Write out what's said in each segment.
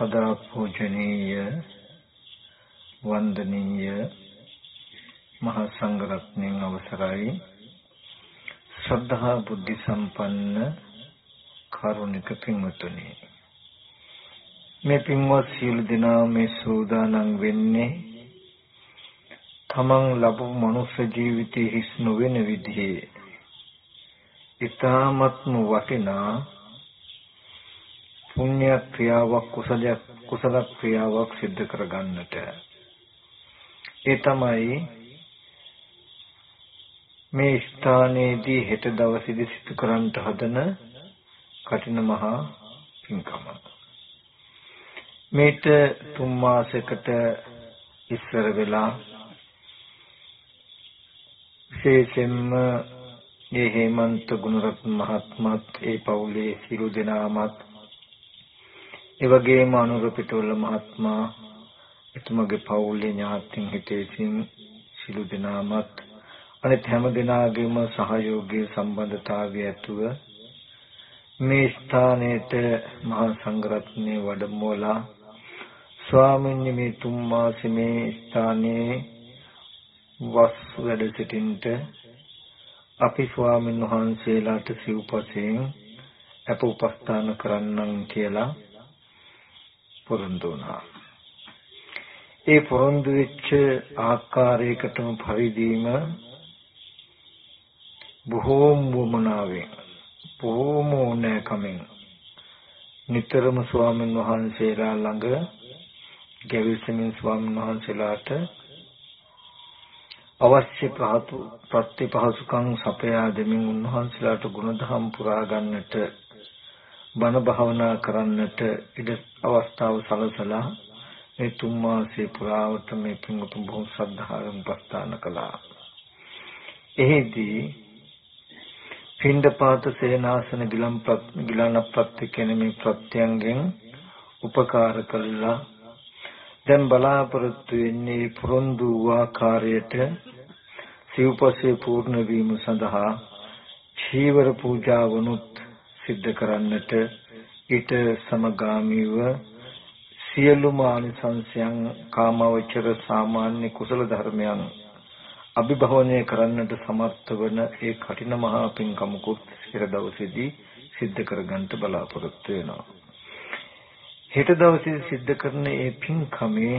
सदा पूजनीय वंदनीय महासंघरत्न अवसराई श्रद्धा बुद्धि संपन्न कारुणिक पिंवतुनि මේ පින්වත් සියලු දෙනා මේ සෝදානම් වෙන්නේ තමන් ලැබු මනුෂ්‍ය ජීවිතයේ හිස් නොවන විදිහේ ඊ타ත්ම වටිනා පුණ්‍ය ක්‍රියාවක් කුසල ක්‍රියාවක් සිද්ධ කරගන්නට ඒ තමයි මේ ස්ථානයේදී හෙට දවසේදී සිදු කරන්නට හදන කඨින මහා පින්කම. මේට 3 මාසයකට ඉස්සර වෙලා විශේෂයෙන්ම මේ හේමන්ත ගුණරත්න මහත්මත් ඒ පවුලේ සියලු දෙනාමත් ඒ වගේම අනුර පිටවල මහත්මයා එතුමගේ පවුලේ ඥාතීන් හිතේසින් සියලු දෙනාමත් අනිත් හැම දෙනාගේම සහයෝගී සම්බන්ධතාවය ඇතුව මේ ස්ථානයේට මහා සංඝරත්නයේ වැඩමවලා ස්වාමීන් මේ 3 මාසෙ මේ ස්ථානයේ වස් වැඩ සිටින්නට අපි ස්වාමීන් වහන්සේලාට සිව්පසෙන් අප උපස්ථාන කරන්නම් කියලා පොරොන්දු වුණා. ඒ පොරොන්දු වෙච්ච ආකාරයකටම පරිදීම බොහෝම වමනාවෙන් බොහෝම ඕනෑකමින් නිතරම ස්වාමීන් වහන්සේලා ළඟ ගැවිසමින් ස්වාමීන් වහන්සේලාට අවශ්‍ය ප්‍රතිපහසුකම් සපයා දෙමින් උන්වහන්සේලාට ගුණධම් පුරා ගන්නට බණ භාවනා කරන්නට ඉඩ අවස්ථාව සලසලා මේ 3 මාසයේ පුරාවට මේ පින්වතුන් බොහෝ ශ්‍රද්ධාවෙන් උපස්ථාන කළා. එෙහිදී පින්ඩපාත සේනාසන ගිලන ප්‍රත්‍ය කියන මේ ප්‍රත්‍යයෙන් උපකාර කළා. දැන් බලාපොරොත්තු වෙන්නේ පුරුදු ආකාරයට සිව්පස්සේ පූර්ණ වීම සඳහා චීවර පූජාවනුත් සිද්ධ කරන්නට ඊට සමගාමීව සියලුම ආනිසංසයන් කාමවචර සාමාන්‍ය කුසල ධර්මයන් අභිභවනය කරන්නට සමර්ථ වන ඒ කඨින මහා පින්කමකුත් හෙට දවසේදී සිද්ධ කරගන්න බලාපොරොත්තු වෙනවා. හෙට දවසේ සිද්ධ කරන මේ පින්කමේ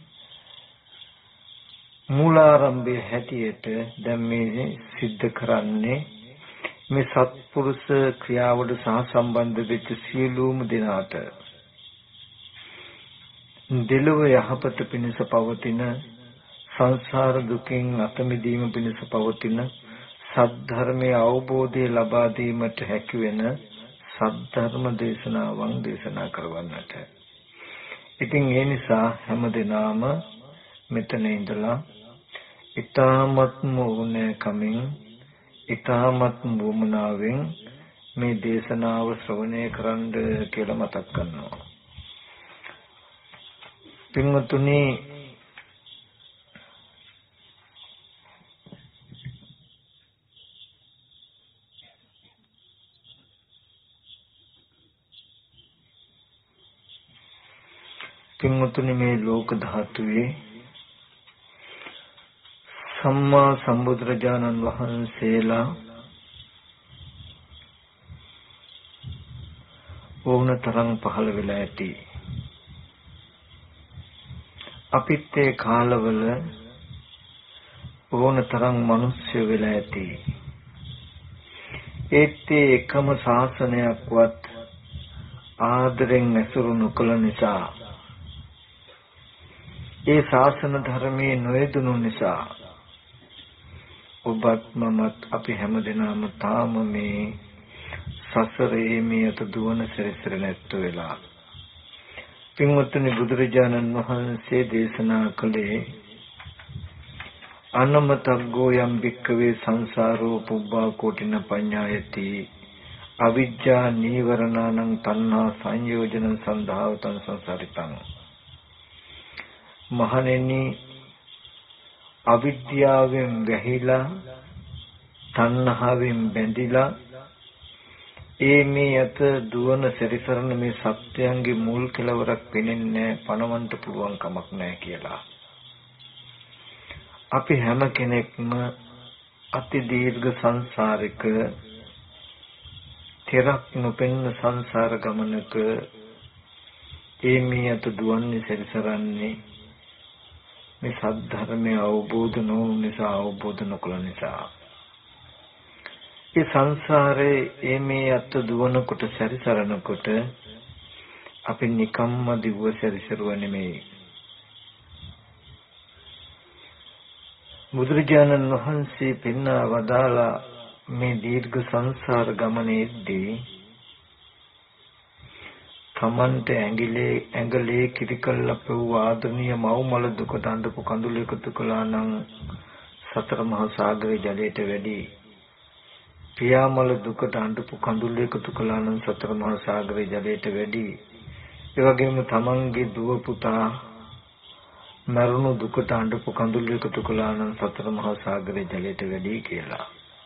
මූලාරම්භයේ හැටියට දැන් මේ සිද්ධ කරන්නේ මේ සත්පුරුෂ ක්‍රියාවට සහ සම්බන්ධ වෙච්ච සියලුම දෙනාට දෙලොව යහපත පිණිස පවතින සංසාර දුකින් අත මිදීම පිණිස පවතින සද්ධර්මයේ අවබෝධය ලබා දීමට හැකි වෙන සද්ධර්ම දේශනාවන් දේශනා කරවන්නට. ඉතින් ඒ නිසා හැම දිනම මෙතන ඉඳලා ඊ타ත්ම වුණේ කමින් ඊ타ත්ම වුමනාවෙන් මේ දේශනාව ශ්‍රවණය කරන්න කියලා මතක් කරනවා. පින්වතුනි මේ ලෝක ධාතුවේ සම්මා සම්බුදුරජාණන් වහන්සේලා ඕනතරම් පහළ වෙලා ඇති. අපිත් ඒ කාලවල ඕනතරම් මිනිස්සු වෙලා ඇති. ඒත් එකම ශාසනයක්වත් ආදරෙන් ඇසුරු නොකළ නිසා ඒ ශාසන ධර්මයේ නොයදුණු නිසා ඔබත් මමත් අපි හැමදෙනාම තාම මේ සසරේ මේ අත දුවන සැරිසර නැත්තු වෙලා. පින්වත්නි බුදුරජාණන් වහන්සේ දේශනා කළේ අනමතග්ගෝ යම් භික්ඛවේ සංසාරෝ පුබ්බා කෝටින පඤ්ඤායති අවිජ්ජා නීවරණං තණ්හා සංයෝජන සන්ධාවතං සංසාරිතං. මහණෙනි අවිද්‍යාවෙන් වැහිලා තණ්හාවෙන් බැඳිලා ඒ මේ යත දුවන සැරිසරන මේ සත්‍යයන්ගේ මුල් කෙලවරක් පෙනෙන්නේ පණවන්න පුළුවන් කමක් නැහැ කියලා. අපි හැම කෙනෙක්ම අති දීර්ඝ සංසාරික තෙරක් නොපෙන්න සංසාර ගමනක ඒ මේ යත දුවන්නේ සැරිසරන්නේ මේ සද්ධර්මය අවබෝධ නොවුන නිසා අවබෝධ නොකළ නිසා. ඒ සංසාරේ මේ අත් දුවනකොට සැරිසරනකොට අපි නිකම්ම දිව්ව සැරිසරුව නෙමෙයි. බුදුරජාණන් වහන්සේ පෙන්වා වදාලා මේ දීර්ඝ සංසාර ගමනේදී තමන්ට ඇඟලේ කිරිකල්ල පෙව් ආදරණීය මව්මල දුකට අඬපු කඳුළු එකතු කළා නම් සතර මහා සාගරේ ජලයට වැඩි. පියාමල දුකට අඬපු කඳුළු එකතු කළා නම් සතර මහා සාගරේ ජලයට වැඩි. ඒ වගේම තමන්ගේ දුව පුතා මරුණු දුකට අඬපු කඳුළු එකතු කළා නම් සතර මහා සාගරේ ජලයට වැඩි කියලා.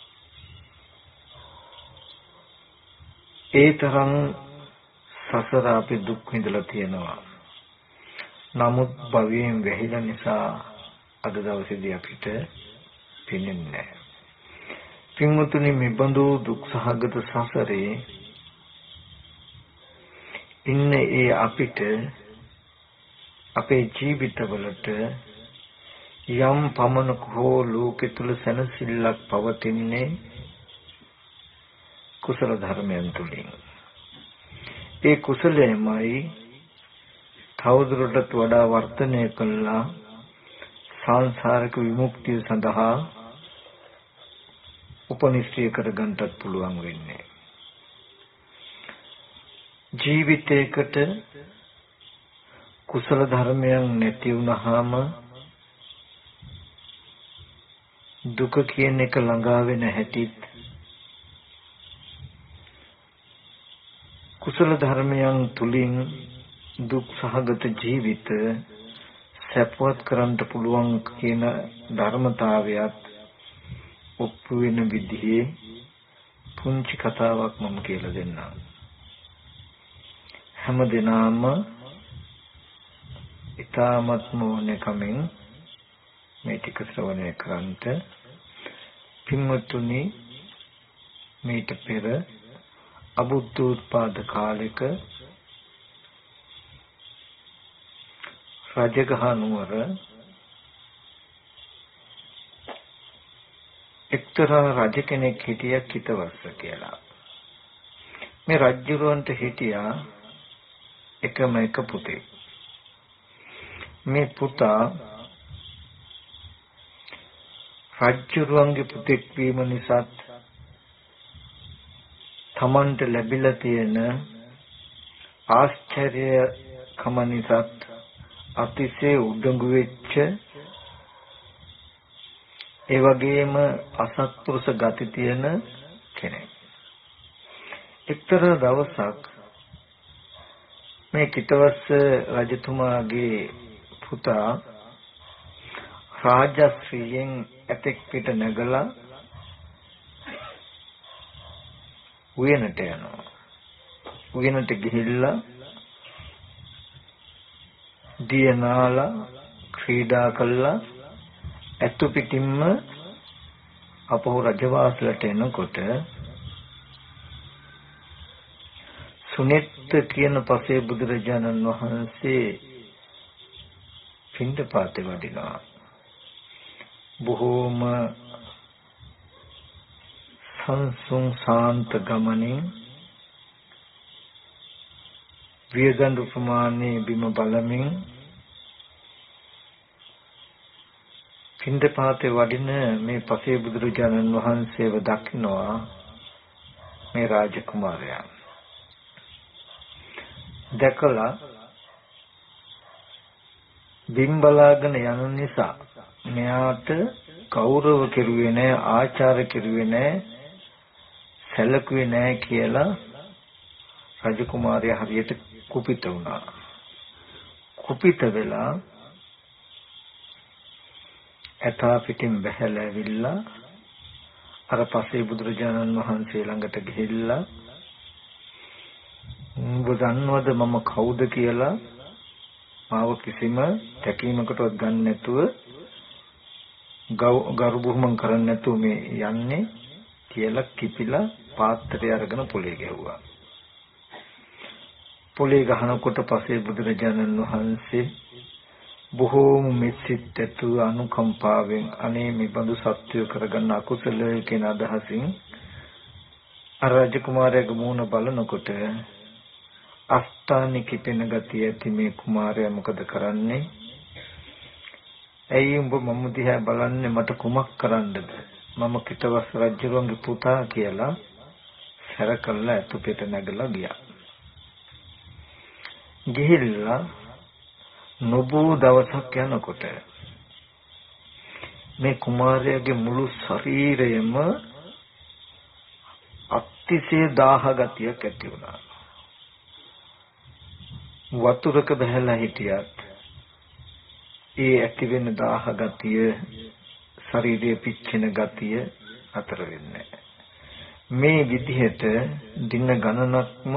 ඒ තරම් සසර අපි දුක් විඳලා තියෙනවා. නමුත් භවයෙන් වැහිලා නිසා අද දවසේදී අපිට පිනෙන්නේ නැහැ. පින්වතුනි, මේ බඳු දුක් සහගත සසරේ ඉන්න ඒ අපිට අපේ ජීවිතවලට යම් පමණක හෝ ලෝකෙ තුල සැනසෙල්ලක් පවතින්නේ කුසල ධර්මයන් තුලින්. ඒ කුසලයමයි තවදුරටත් වඩා වර්ධනය කළා සංසාරික විමුක්තිය සඳහා උපනිශ්‍රය කරගන්නත් පුළුවන් වෙන්නේ. ජීවිතයකට කුසල ධර්මයන් නැති වුනහම දුක කියන එක ළඟා වෙන හැටිත් කුසල ධර්මයන් තුලින් දුක් සහගත ජීවිත සැපවත් කරන්න පුළුවන් කියන ධර්මතාවයත් ඔප්පු වෙන විදිහේ පුංචි කතාවක් මම කියලා දෙන්නම්. හැම දිනම ඊ타මත්ම ඕනේ කමින් මේ ටික ශ්‍රවණය කරන්ට. පින්වත්නි, මේට පෙර අබුද්ධෝත්පාද කාලෙක රජගහ නුවර එක්තරා රජ කෙනෙක් හිටියා කිතවස්ස කියලා. මේ රජුරවන්ට හිටියා එකම එක පුතෙක්. මේ පුතා රජුරවන්ගේ පුතෙක් වීම නිසා තමන්ට ලැබිලා තියෙන ආශ්චර්යකම නිසා අතිශය උඩඟු වෙච්ච, ඒ වගේම අසත්පුරුෂ ගති තියෙන කෙනෙක්. එක්තරා දවසක් මේ කිතවස්ස රජතුමාගේ පුතා රාජශ්‍රීයෙන් ඇතෙක් පිට නැගලා උයනට යනවා. උයනට ගිහිල්ලා දියනාලා ක්‍රීඩා කළා. ඇතු පිටින්ම අපහු රජවාසලට එනකොට සුනෙත් කියන පසේ බුදුරජාණන් වහන්සේ පිණ්ඩපාතේ වඩිනවා. බොහෝම සංසුන් සාන්ත ගමනින් වියදඬු ප්‍රමාණයේ බිම බලමින් පිණ්ඩපාතේ වඩින මේ පසේ බුදුරජාණන් වහන්සේව දකිනවා මේ රාජකුමාරයා. දැකලා බිම් බලාගෙන යන නිසා මෙයාට ගෞරව කෙරුවේ නැහැ, ආචාර කෙරුවේ නැහැ, සැලකුවේ නැහැ කියලා රජකුමාරයා හරියට කුපිත වුණා. කුපිත වෙලා ඇතා පිටින් බැහැලා ඇවිල්ලා අර පසේ බුදුරජාණන් වහන්සේ ළඟට ගිහිල්ලා උඹ දන්නවද මම කවුද කියලා? මාව කිසිම තැකීමකටවත් ගන්න නැතුව ගරු බුහුමන් කරන්නේ නැතුව මේ යන්නේ කියලා කිපිලා පාත්‍රය අරගෙන පොලේ ගැහුවා. පොලේ ගහනකොට පස්සේ බුදුරජාණන් වහන්සේ බොහෝම මෙත්සිත ඇතු අනුකම්පාවෙන් අනේ මේ බඳු සත්‍ය කරගන්න අකුසල කියන අදහසින් අර රජකුමාරයාගේ මූණ බලනකොට අස්ථානි කිපෙන ගතිය ඇති මේ කුමාරයා මොකද කරන්නේ? ඇයි උඹ මම දිහා බලන්නේ මට කුමක් කරන්නද? මම කිතවස් රජුගේ පුතා කියලා සැරකල්ලා ඇතුපෙට නැගලා ගියා. ගිහිල්ලා නොබෝ දවසක් යනකොට මේ කුමාරයාගේ මුළු ශරීරයම අතිශය දාහ ගතියක් ඇති වුණා. වතුරක බහැලා හිටියත් ඒ ඇති වෙන දාහ ගතිය ශරීරයේ පිච්චෙන ගතිය අතර වෙන්නේ මේ විදිහට දින ගණනක්ම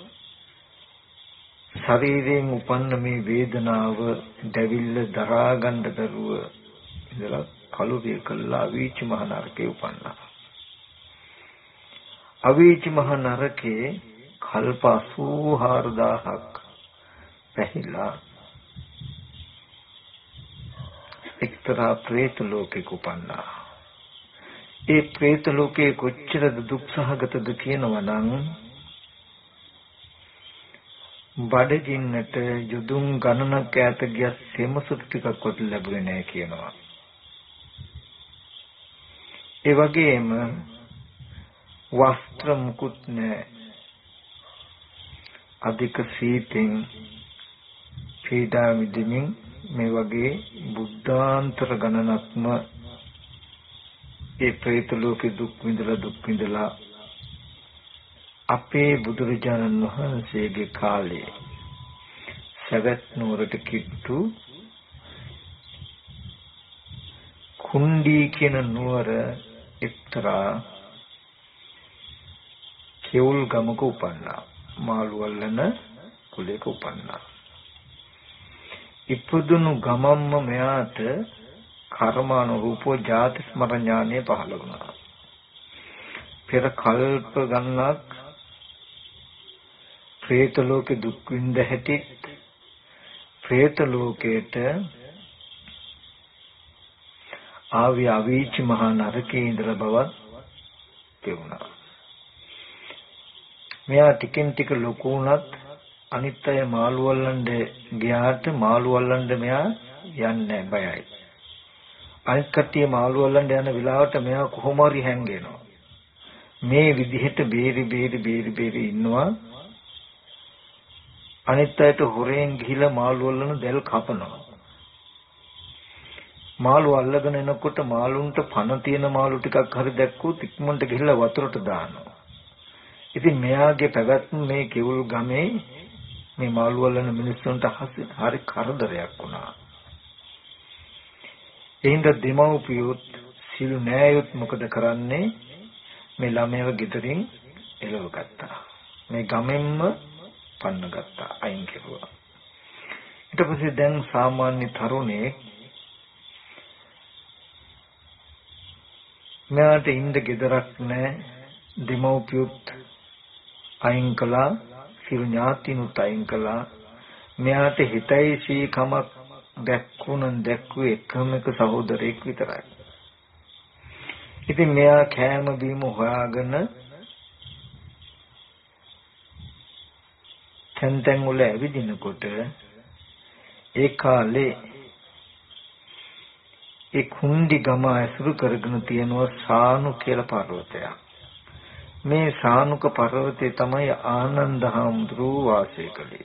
ශරීරයෙන් උපන්න මේ වේදනාව දැවිල්ල දරා ගන්න දරුව ඉඳලා කලුරිය කළා අවීචි මහ නරකේ උපන්නා. අවීචි මහ නරකේ කල්ප 84000ක් පැහිලා එක්තරා പ്രേත ලෝකෙක උපන්නා. ඒ പ്രേත ලෝකේ කොච්චර දුක් සහගතද කියනවා නම් බඩගින්නට යුදුම් ගණනක් ඈත ගිය සෙමසුත් ටිකක්වත් ලැබුණේ නැහැ කියනවා. ඒ වගේම වස්ත්‍ර මුකුත් නැහැ. අධික සීතෙන් පීඩා විඳින්මින් මේ වගේ බුද්ධාන්තර ගණනක්ම ඒ പ്രേත ලෝකේ දුක් විඳලා අපේ බුදුරජාණන් වහන්සේගේ කාලේ සවැත් නුවරට කිට්ටු කුණ්ඩී කියන නුවර එක්තරා කෙවුල් ගමක උපන්නා. මාළුවල්ලන කුලයක උපන්නා. ඉපදුණු ගමම්ම මෙයාට කර්මානුරූපව ජාති ස්මරණ ඥානය පහළ වුණා. පෙර කල්ප ගණනක් പ്രേත ලෝකේ දුක් විඳ හැටිත් പ്രേත ලෝකයට ආවි අවීචි මහ නරකේ ඉඳලා බවත් පෙවුණා. මෙයා ටිකෙන් ටික ලොකු වුණත් අනිත් අය මාළු වල්ලන්න ගියාට මාළු වල්ලන්න මෙයා යන්නේ බයයි. අනිත් කට්ටිය මාළු වල්ලන්න යන වෙලාවට මෙයා කොහොම හරි හැංගෙනවා. මේ විදිහට බේරි ඉන්නවා. අනිත් අයට හොරෙන් ගිහිලා මාළු වල්ලන දැල් කපනවා. මාළු අල්ලගෙන එනකොට මාළුන්ට පණ තියෙන මාළු ටිකක් හරි දැක්කුත් ඉක්මනට ගිහිල්ලා වතුරට දානවා. ඉතින් මෙයාගේ පැවැත්ම මේ කිවුල් ගමේ මේ මාළු වල්ලන මිනිස්සුන්ට හරි කරදරයක් වුණා. එහෙනම් දෙමව්පියොත් සිල් නෑයොත් මොකද කරන්නේ? මේ ළමයව ගෙදරින් එළව ගත්තා. මේ ගමෙන්ම පන්න ගත්තා, අයින් කෙරුවා. ඊට පස්සේ දැන් සාමාන්‍ය තරුණයෙක් මෙයාට ඉන්න ගෙදරක් නැහැ. දෙමව්පියොත් අයින් කළා, සිල් ඥාතිනුත් අයින් කළා. මෙයාට හිතයි සීකමක් දැක්කුවේ එකම එක සහෝදරයෙක් විතරයි. ඉතින් මෙයා කෑම බීම හොයාගෙන තෙන් වල ඇවිදිනකොට ඒ කාලේ ඒ කුණ්ඩි ගම ඇසුරු කරගෙන තියෙනවා සානු කියලා පර්වතයක්. මේ සානුක පර්වතයේ තමයි ආනන්ද හාමුදුරුවෝ වාසය කළේ.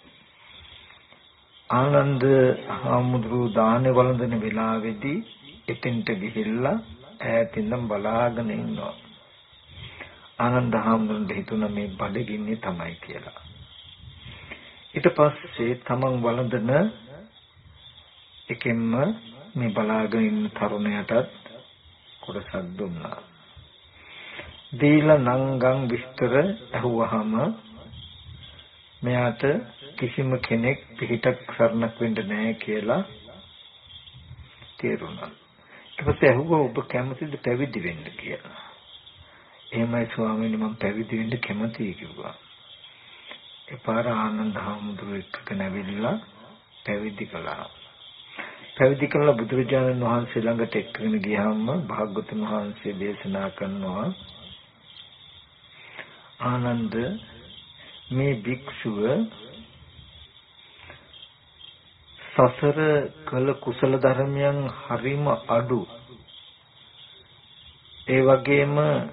ආනන්ද හාමුදුරුවෝ දානේ වළඳන වෙලාවේදී එතෙන්ට ගිහිල්ලා ඈතින්නම් බලාගෙන ඉන්නවා. ආනන්ද හාමුදුරුවෝ හිතුණා මේ බඩගින්නේ තමයි කියලා. ඊට පස්සේ තමන් වළඳන එකෙන්ම මේ බලාගෙන ඉන්න තරුණයාටත් කොටසක් දුන්නා. දීලා නංගන් විස්තර ඇහුවාම මෙයාට කිසිම කෙනෙක් පිටක් සරණක් වෙන්න නැහැ කියලා තේරුණා. ඊට පස්සේ ඇහුවා ඔබ කැමතිද පැවිදි වෙන්න කියලා. එහෙමයි ස්වාමීනි මම පැවිදි වෙන්න කැමතියි කිව්වා. ඒ පාර ආනන්ද හාමුදුරුවෝ එක්කගෙන ඇවිල්ලා පැවිදි කළා. පැවිදි කළා බුදුරජාණන් වහන්සේ ළඟට එක්කගෙන ගියාම භාග්‍යවතුන් වහන්සේ දේශනා කරනවා ආනන්ද මේ භික්ෂුව සසර කළ කුසල ධර්මයන් හරිම අඩු. ඒ වගේම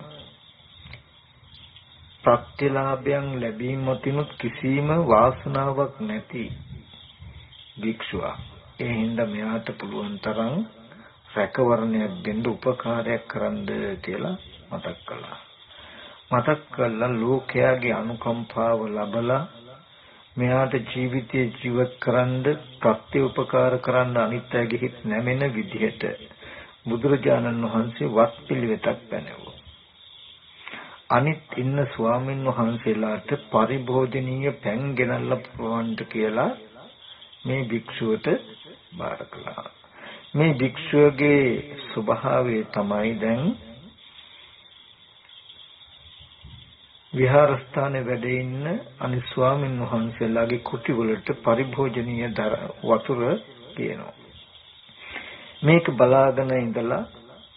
ප්‍රත්‍යලාභයන් ලැබීමතිනුත් කිසිම වාසනාවක් නැති භික්ෂුවක්. ඒ හින්දා මෙයාට පුළුවන් තරම් රැකවරණයක් දෙන්න උපකාරයක් කරන්න කියලා මතක් කළා. මතක් කළා ලෝකයාගේ අනුකම්පාව ලැබලා මෙයාට ජීවිතේ ජීවත් කරන්න ප්‍රත්‍ය උපකාර කරන්න අනිත් අයගේ හිත් නැමෙන විදිහට බුදුරජාණන් වහන්සේ වත් පිළිවෙතක් පැනෙවුවා. අනිත් ඉන්න ස්වාමින් වහන්සේලාට පරිභෝජනීය පැන් ගෙනල්ලා පුරවන්න කියලා මේ භික්ෂුවට බාර කළා. මේ භික්ෂුවගේ ස්වභාවය තමයි දැන් විහාරස්ථානයේ වැඩ ඉන්න අනිත් ස්වාමින් වහන්සේලාගේ කුටි වලට පරිභෝජනීය වතුර කියනවා. මේක බලාගෙන ඉඳලා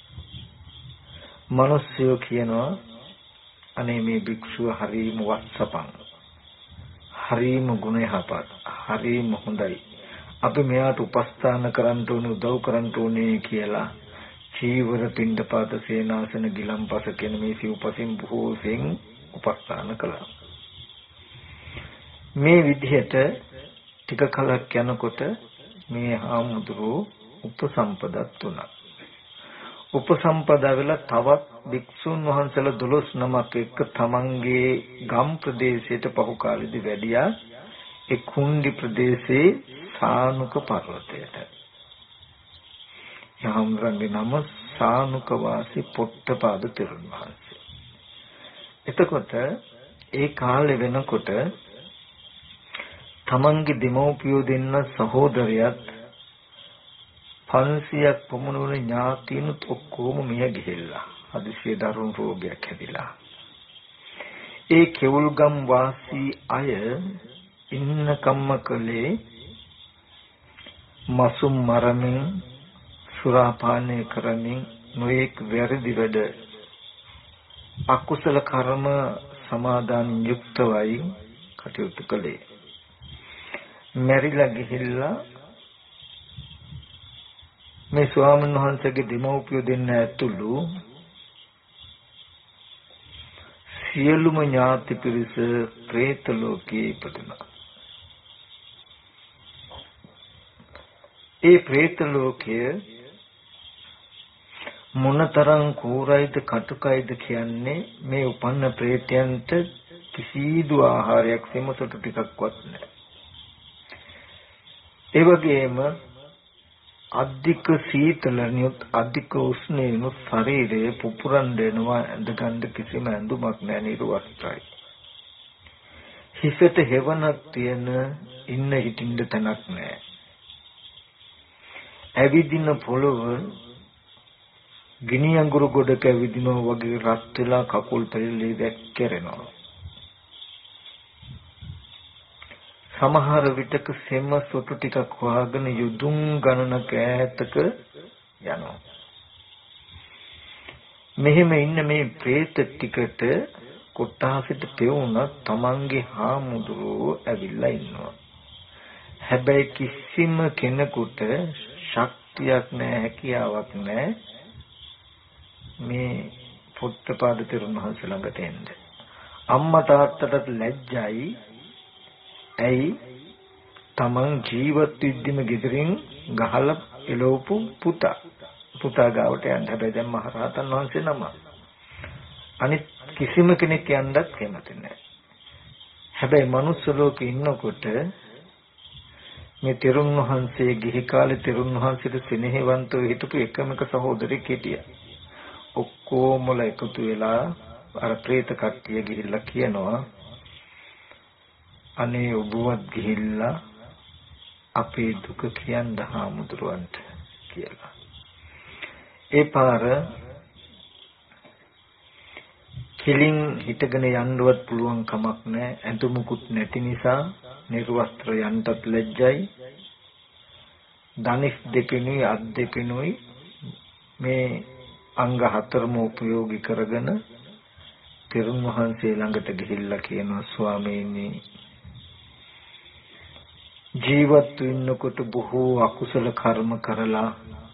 මිනිස්සු කියනවා අනේ මේ භික්ෂුව හරීම වත්සපන්, හරීම ගුණයහපත්, හරීම හොඳයි. අපි මෙයාට උපස්ථාන කරන්න ඕනේ, උදව් කරන්න ඕනේ කියලා චීවර පිණ්ඩපාත සේනාසන ගිලම්පස කියන මේ සිව්පසින් බොහෝසෙන් උපස්ථාන කළා. මේ විදිහට ටික කලක් යනකොට මේ හාමුදුරුවෝ උපසම්පදත් වුණා. උපසම්පදා වෙලා තවත් භික්ෂුන් වහන්සේලා 12 නමක් එක්ක තමන්ගේ ගම් ප්‍රදේශයට පහු කාලෙදි වැඩියා. ඒ කුණ්ඩි ප්‍රදේශයේ සානුක පර්වතයට. යහම්රන්ගේ නම සානුක වාසී පොට්ටපාද තෙරුන් වහන්සේ. එතකොට ඒ කාලේ වෙනකොට තමන්ගේ දෙමව්පියෝ දෙන්න සහෝදරයත් 500ක් පමණ වන ඥාතීනුත් ඔක්කොම මිය ගිහිල්ලා හදිසියේ දරුණු රෝගයක් හැදිලා. ඒ කෙවුල්ගම් වාසී අය ඉන්න කම්ම කලේ මසුම් මරමින් සුරාපානය කරමින් නොයෙක් වැරදි වැඩ අකුසල කර්ම සමාදාන යුක්තවයි කටයුතු කළේ. මැරිලා ගිහිල්ලා මේ ස්වාමීන් වහන්සේගේ දෙමව්පියෝ දෙන්න ඇතුළු සියලුම ඥාති පිරිස പ്രേත ලෝකයේ ඉපදුණා. ඒ പ്രേත ලෝකය මොනතරම් කෝරයිද කටුකයිද කියන්නේ මේ උපන්න പ്രേතයන්ට කිසිදු ආහාරයක් සෙමසොටු ටිකක්වත් නැහැ. ඒ වගේම අධික සීතලනියොත් අධික උෂ්ණයනොත් ශරීරයේ පුපුරන් දෙනවා ඇඳගන්න කිසිම ඇඳුමක් නැහැ නිර්වස්ත්‍රයි. හිසට හෙවණක් තියෙන ඉන්න හිටින්න තැනක් නැහැ. ඇවිදින පොළව ගිනි අඟුරු ගොඩක ඇවිදිනවා වගේ රත් වෙලා කකුල් පෙරලි වැක්කිරෙනවා. සමහර විටක සෙම සොටු ටිකක් හොයාගෙන යුදුම් ගණනක ඈතක යනවා. මෙහෙම ඉන්න මේ പ്രേත ටිකට කොට්ටාසිට පෙවුණා තමන්ගේ හාමුදුරුවෝ ඇවිල්ලා ඉන්නවා. හැබැයි කිසිම කෙනෙකුට ශක්තියක් නැහැ, හැකියාවක් නැහැ මේ පොට්ටපාද තෙරුන් වහන්සේ ළඟට එන්න. අම්මා තාත්තටත් ලැජ්ජයි. ඇයි තමන් ජීවත් වෙද්දිම ගෙදරින් ගහලා එළවපු පුතා ගාවට යන්න. හැබැයි දැන් මහරහතන් වහන්සේ නම අනිත් කිසිම කෙනෙක් යන්නත් කැමති නැහැ. හැබැයි මනුස්ස ලෝකේ ඉන්නකොට මේ තෙරුන් වහන්සේ ගිහි කාලේ තෙරුන් වහන්සේට සෙනෙහවන්තව හිටපු එකම එක සහෝදරෙක් හිටියා. ඔක්කොමල එකතු වෙලා අර പ്രേත කට්ටිය ගිහිල්ලා කියනවා අනේ ඔබවත් ගිහිල්ලා අපේ දුක කියන්න හාමුදුරුවන්ට කියලා. ඒ පාර කෙලින් හිටගෙන යන්නවත් පුළුවන් කමක් නැහැ. ඇඳුමුකුත් නැති නිසා නිර්වස්ත්‍ර යන්නත් ලැජ්ජයි. ධනිස් දෙපෙනුයි අත් දෙපෙනුයි මේ අංග හතරම උපයෝගී කරගෙන තෙරුන් වහන්සේ ළඟට ගිහිල්ලා කියනවා ස්වාමීනි ජීවත් වෙන්නකොට බොහෝ අකුසල කර්ම කරලා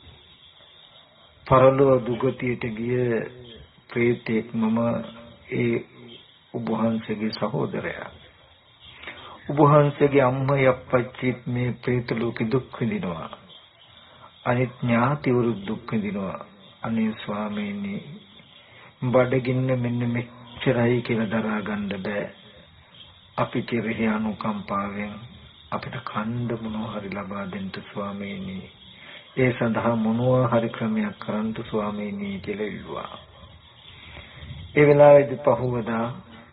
පරලොව දුගතියට ගිය ප්‍රේතෙක් මම ඒ ඔබ වහන්සේගේ සහෝදරයා. ඔබ වහන්සේගේ අම්මයි අප්පච්චිත් මේ ප්‍රේත ලෝකෙ දුක් විඳිනවා. අනිත් ඥාතිවරු දුක් විඳිනවා. අනේ ස්වාමීනි බඩගින්න මෙන්න මෙච්චරයි කියලා දරා ගන්න බෑ. අපි කෙරෙහි අනුකම්පාවෙන් අපිට කණ්ඩ මොනවා හරි ලබා දෙන්න ස්වාමීනි. ඒ සඳහා මොනවා හරි ක්‍රමයක් කරන්න ස්වාමීනි කියලා ඉල්ලුවා. ඒ වෙලාවේදී පහුවදා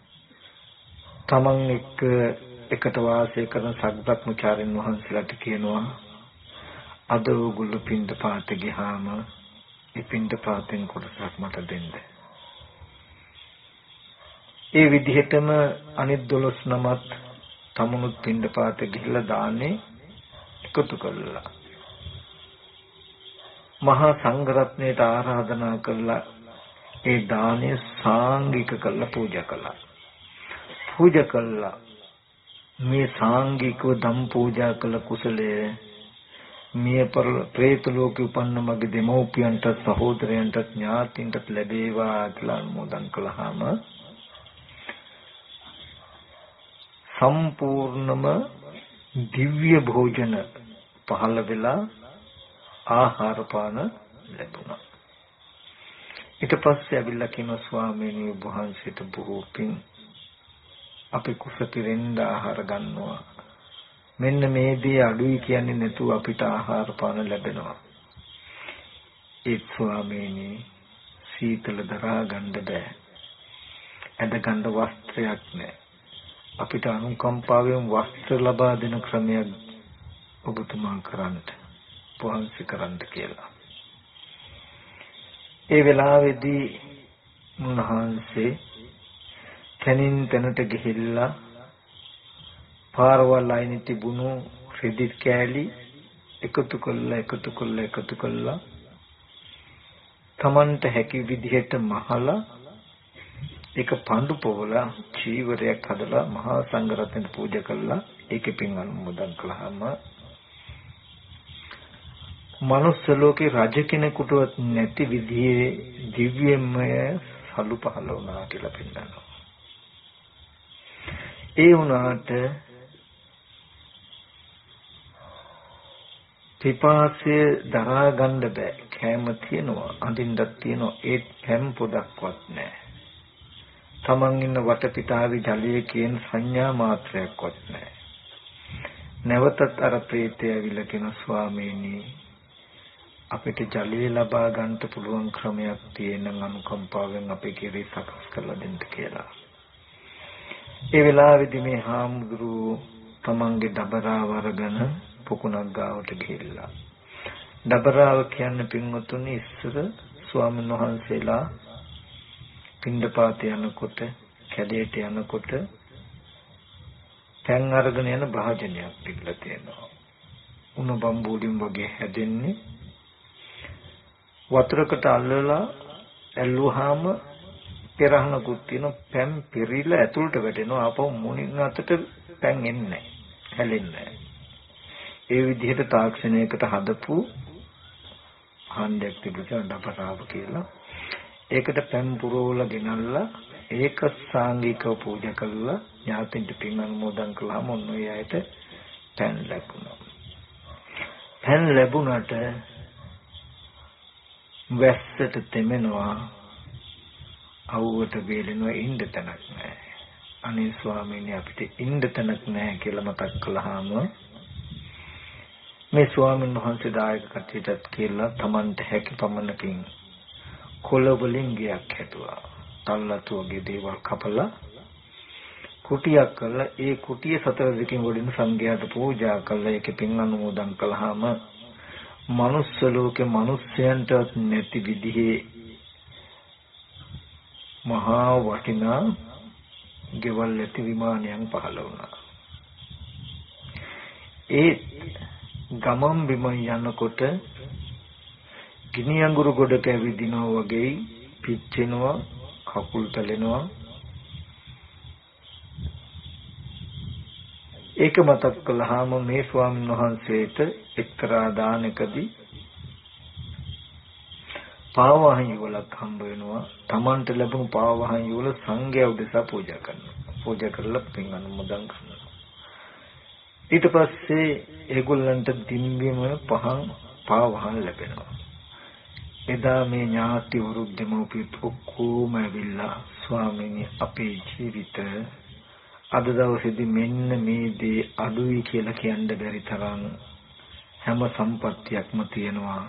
තමන් එකට වාසය කරන සග්බ්‍රහ්මචාරින් වහන්සේලාට කියනවා අද ඕගොල්ලෝ පින්දපාත ගියාම ඒ පින්දපාතෙන් කොටසක් මට දෙන්න. ඒ විදිහටම අනිත් 12 නමත් තමුණුත් පින්දපාත ගිහිල්ලා දාන්නේ එකතු කළා. මහා සංඝරත්නයට ආරාධනා කළා ඒ දානය සාංගික කරලා පූජා කළා. පූජා කළා මේ සාංගිකව දම් පූජා කළ කුසලය මිය ප්‍රේත ලෝකෙ උපන්න මගේ දෙමව්පියන්ට සහෝදරයන්ට ඥාතින්ට ලැබේවා කියලා අනුමෝදන් කළාම සම්පූර්ණම දිව්‍ය භෝජන පහළ වෙලා ආහාර පාන ලැබුණා. ඊට පස්සේ අවිල්ලා කියන ස්වාමීනි වහන්සේට බොහෝ පිං අපි කුසතිරෙන්ද ආහාර ගන්නවා. මෙන්න මේ දේ අඩුයි කියන්නේ නැතුව අපිට ආහාර පාන ලැබෙනවා. ඒ ස්වාමීනි සීතල දරා ගන්න බෑ. ඇඳ ගන්න වස්ත්‍රයක් නැහැ. අපිට අනුකම්පාවෙන් වස්ත්‍ර ලබා දෙන ක්‍රමයක් ඔබතුමා කරන්න වහන්සේ කරන්න කියලා. ඒ වෙලාවේදී මුන්වහන්සේ තනින් තනට ගිහිල්ලා පාරවල් අයින් තිබුණු රෙදි කෑලි එකතු කළා තමන්ට හැකි විදිහට මහලා ඒක පඳු පොවලා චීවරයක් හදලා මහා සංඝරත්නයට පූජා කළා. ඒකේ පින් අනුමෝදන් කළාම මනුස්ස ලෝකේ රජ කෙනෙකුටවත් නැති විදිහේ දිව්‍යමය සලු පහළ වුණා කියලා පෙන්නනවා. ඒ වුණාට පිපාසය දරා ගන්න බෑ. කැම තියෙනවා, අඳින්නක් තියෙනවා, ඒත් හැම පොඩක්වත් නැහැ. තමන් ඉන්න වටපිටාවේ ජලයේ කියන සංඥා මාත්‍රයක්වත් නැහැ. නැවතත් අර ප්‍රේතය ඇවිල්ලා කියන ස්වාමීනි අපිට ජලය ලබා ගන්නට පුළුවන් ක්‍රමයක් තියෙන අනුකම්පාවෙන් අපේ කෙරේ සකස් කරලා දෙන්න කියලා. ඒ වෙලාවේදී මේ හාමුදුරුවෝ තමන්ගේ දබරාව අරගෙන පොකුණක් ගාවට ගිහිල්ලා. දබරාව කියන්නේ පින්වතුනි ඉස්සර ස්වාමීන් වහන්සේලා පින්ඩපාත යනකොට කැලේට යනකොට තැන් අරගෙන යන භාජනයක් පිටලා තියෙනවා. උණු බම්බුලින් වගේ හැදෙන්නේ වතුරකට අල්ලලා ඇල්ලුවාම පෙරහනකුත් තියෙන පැන් පිරීලා ඇතුළට වැටෙනවා. ආපහු මුණින් අතට පැන් එන්නේ නැහැ. හැලෙන්නේ නැහැ. ඒ විදිහට තාක්ෂණයකට හදපු හාන්දයක් තිබුණා දබරාව කියලා. ඒකට පැන් පුරවලා ගෙනල්ලා ඒක සාංගිකව පූජා කළා. ඥාතින්ට පින් අනුමෝදන් කළාම ඔන්න ඔය ඇයට පැන් ලැබුණා. පැන් ලැබුණාට වැස්සට තෙමෙනවා, අවුවට වේලෙනවා, ඉන්න තැනක් නැහැ. අනේ ස්වාමීනි අපිට ඉන්න තැනක් නැහැ කියලා මතක් කළාම මේ ස්වාමීන් වහන්සේ දායක කටයුත්තක් කියලා Tamanට හැකි පමණකින් කොළ වලින් ගියක් හැදුවා. තල්ලතුගේ දේවල් කපලා කුටියක් කළා ඒ කුටිය සතර දිකින් වඩින සංඝයාට පූජා කළා ඒකේ පින් අනුමෝදන් කළාම මනුස්ස ලෝකේ මිනිස්යන්ටවත් නැති විදිහේ මහා වටිනා ගෙවල් ඇති විමානයන් පහළ වුණා. ඒ ගමම් බිම යනකොට ගිනි අඟුරු ගොඩක ඇවිදිනවා වගේ පිච්චෙනවා කකුල් තලෙනවා. ඒක මතක් කළාම මේ ස්වාමීන් වහන්සේට එක්තරා දානකදී පාවහන් යුවලක් හම්බ වෙනවා. Tamanට ලැබුණු පාවහන් යුවල සංඝයා උදෙසා පූජා කරනවා. පූජා කරලා පින් අනුමෝදන් කරනවා. ඊට පස්සේ ඒගොල්ලන්ට දින්බිම පහන් පාවහන් ලැබෙනවා. එදා මේ ඥාති වරුක් දෙමෝපියත් ඔක්කොම ඇවිල්ලා ස්වාමීනි අපේ ජීවිත අද දවසේදී මෙන්න මේ දේ අඩුයි කියලා කියන්න බැරි තරම් හැම සම්පත්තියක්ම තියෙනවා.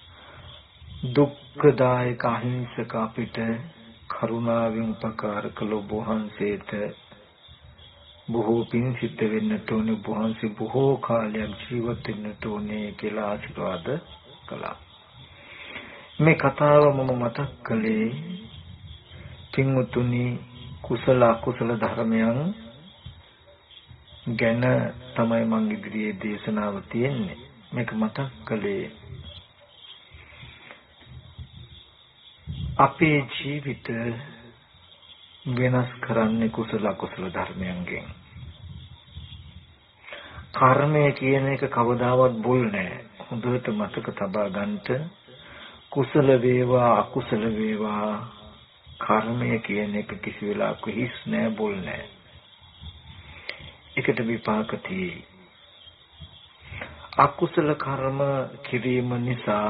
දුක්ඛදායක අහිංසක අපිට කරුණාවෙන් උපකාර කළ ඔබ වහන්සේට බොහෝ පින් සිද්ධ වෙන්නට ඕනේ. ඔබ වහන්සේ බොහෝ කාලයක් ජීවත් වෙන්නට ඕනේ කියලා ආශිර්වාද කළා. මේ කතාව මම මතක් කළේ පින්වතුනි කුසල අකුසල ධර්මයන් ගැන තමයි මම ඉදිරියේ දේශනාව තියෙන්නේ. මේක මතක් කළේ අපේ ජීවිත වෙනස් කරන්නේ කුසල අකුසල ධර්මයන්ගෙන්. කර්මය කියන එක කවදාවත් බුල් නෑ. හොඳට මතක තබා ගන්නට කුසල වේවා අකුසල වේවා කර්මය කියන එක කිසි වෙලාවක හිස් නෑ බුල් නෑ. ඒකට විපාක තියෙයි. අකුසල කර්ම කිරීම නිසා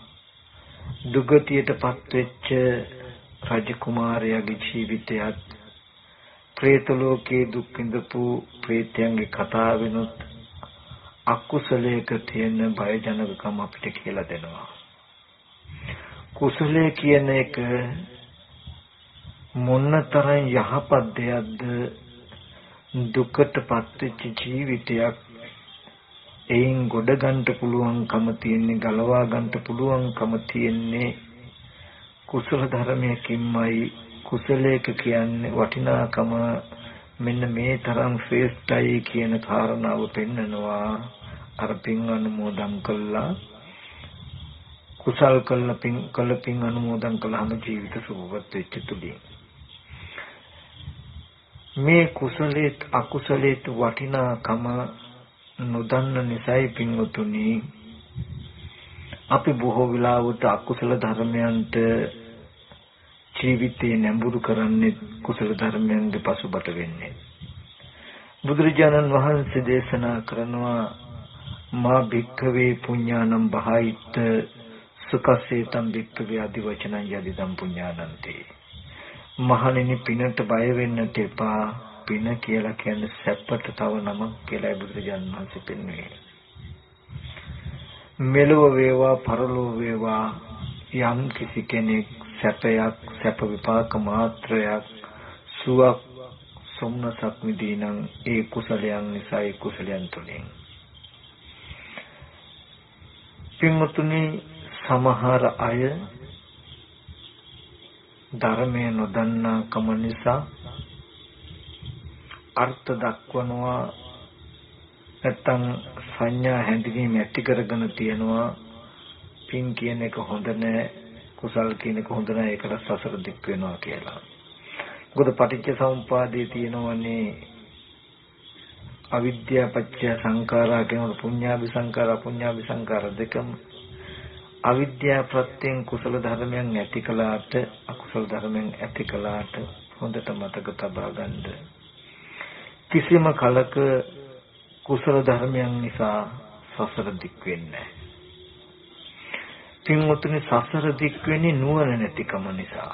දුගතියටපත් වෙච්ච රජ කුමාරයාගේ ජීවිතයත් പ്രേත ලෝකයේ දුක් විඳපු പ്രേතයන්ගේ කතාවෙනුත් අකුසලයක තියෙන බයජනකකම අපිට කියලා දෙනවා. කුසලය කියන එක මොනතරම් යහපත් දෙයක්ද දුකටපත් වෙච්ච ජීවිතයක් එයින් ගොඩ ගන්න පුළුවන්කම තියෙන්නේ ගලවා ගන්න පුළුවන්කම තියෙන්නේ කුසල ධර්මයකින්මයි. කුසලයක කියන්නේ වටිනාකම මෙන්න මේ තරම් ශ්‍රේෂ්ඨයි කියන කාරණාව පෙන්නනවා. අර පින් අනුමෝදන් කළා කුසල් කළ පින් අනුමෝදන් කළාම ජීවිත සුවපත් වෙච්ච තුලින් මේ කුසලේත් අකුසලේත් වටිනාකම නොදන්න නිසායි පින්වතුනි අපි බොහෝ වෙලාවට අකුසල ධර්මයන්ට ජීවිතේ නැඹුරු කරන්නේ කුසල ධර්මයන්ගේ පසුබට වෙන්නේ. බුදුරජාණන් වහන්සේ දේශනා කරනවා මා භික්ඛවේ පුඤ්ඤානම් බහයිත් සුඛසේතම් භික්ඛවේ আদি වචනං යදිදම් පුඤ්ඤානන්ති. මහණෙනි පිනට බය වෙන්නට එපා. පින කියලා කියන්නේ සැපට තව නමක් කියලා බුදුරජාණන් වහන්සේ පෙන්වන්නේ. මෙලොව වේවා පරලොව වේවා යම් කිසි කෙනෙක් සැපයක් සැප විපාක මාත්‍රයක් සුවක් සොම්නසක් විදීනම් ඒ කුසලයන් නිසා ඒ කුසලයන් තුලින් පින්වතුනි සමහර අය ධර්මය නොදන්නා කම නිසා අර්ථ දක්වනවා නැත්තම් සංඥා හැඳිනීම ඇති කරගෙන තියනවා. පින් කියන එක හොඳ නෑ කුසල් කියන එක හොඳ නෑ ඒකට සසර දික් වෙනවා කියලා. මොකද පටිච්ච සමුප්පාදයේ තියෙනවනේ අවිද්‍යාව පත්‍ය සංඛාරා කියන පුඤ්ඤාභි සංඛාර අපුඤ්ඤාභි සංඛාර දෙකම. අවිද්‍යාව ප්‍රත්‍යයෙන් කුසල ධර්මයන් ඇති කළාට අකුසල ධර්මයන් ඇති කළාට හොඳට මතක තබා ගන්න. කිසිම කලක කුසල ධර්මයන් නිසා සසර දික් වෙන්නේ නැහැ. පින්වතුනි සසර දික් වෙන්නේ නුවණ නැතිකම නිසා.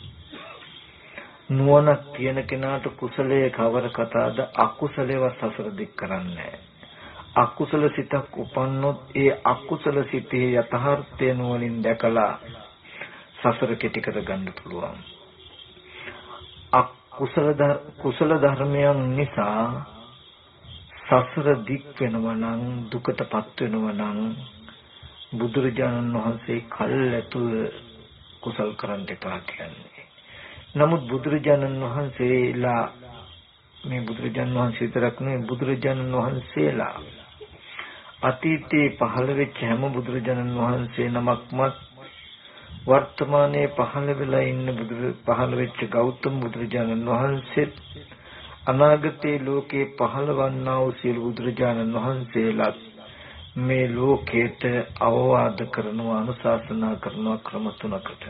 නුවණක් තියෙන කෙනාට කුසලයේ කවර කතාද අකුසලේව සසර දික් කරන්නේ. අකුසල සිතක් උපන්නොත් ඒ අකුසල සිතේ යථාර්ථය නුවණින් දැකලා සසර කෙටි කර ගන්න පුළුවන්. කුසල ධර්මයන් නිසා සසර දික් වෙනවා නම් දුකටපත් වෙනවා නම් බුදුරජාණන් වහන්සේ කල්ැතුව කුසල් කරන්න එපා කියන්නේ. නමුත් බුදුරජාණන් වහන්සේලා මේ බුදුරජාණන් වහන්සේ විතරක් නෙවෙයි බුදුරජාණන් වහන්සේලා අතීතයේ පහළ වෙච්ච හැම බුදුරජාණන් වහන්සේ නමක්මත් වර්තමානයේ පහළ වෙලා ඉන්න පහළ වෙච්ච ගෞතම බුදුරජාණන් වහන්සේ අනාගතයේ ලෝකේ පහළවන්නා වූ සියලු බුදුරජාණන් වහන්සේලා මේ ලෝකයට අවවාද කරනවා අනුශාසනා කරනවා ක්‍රම තුනකට.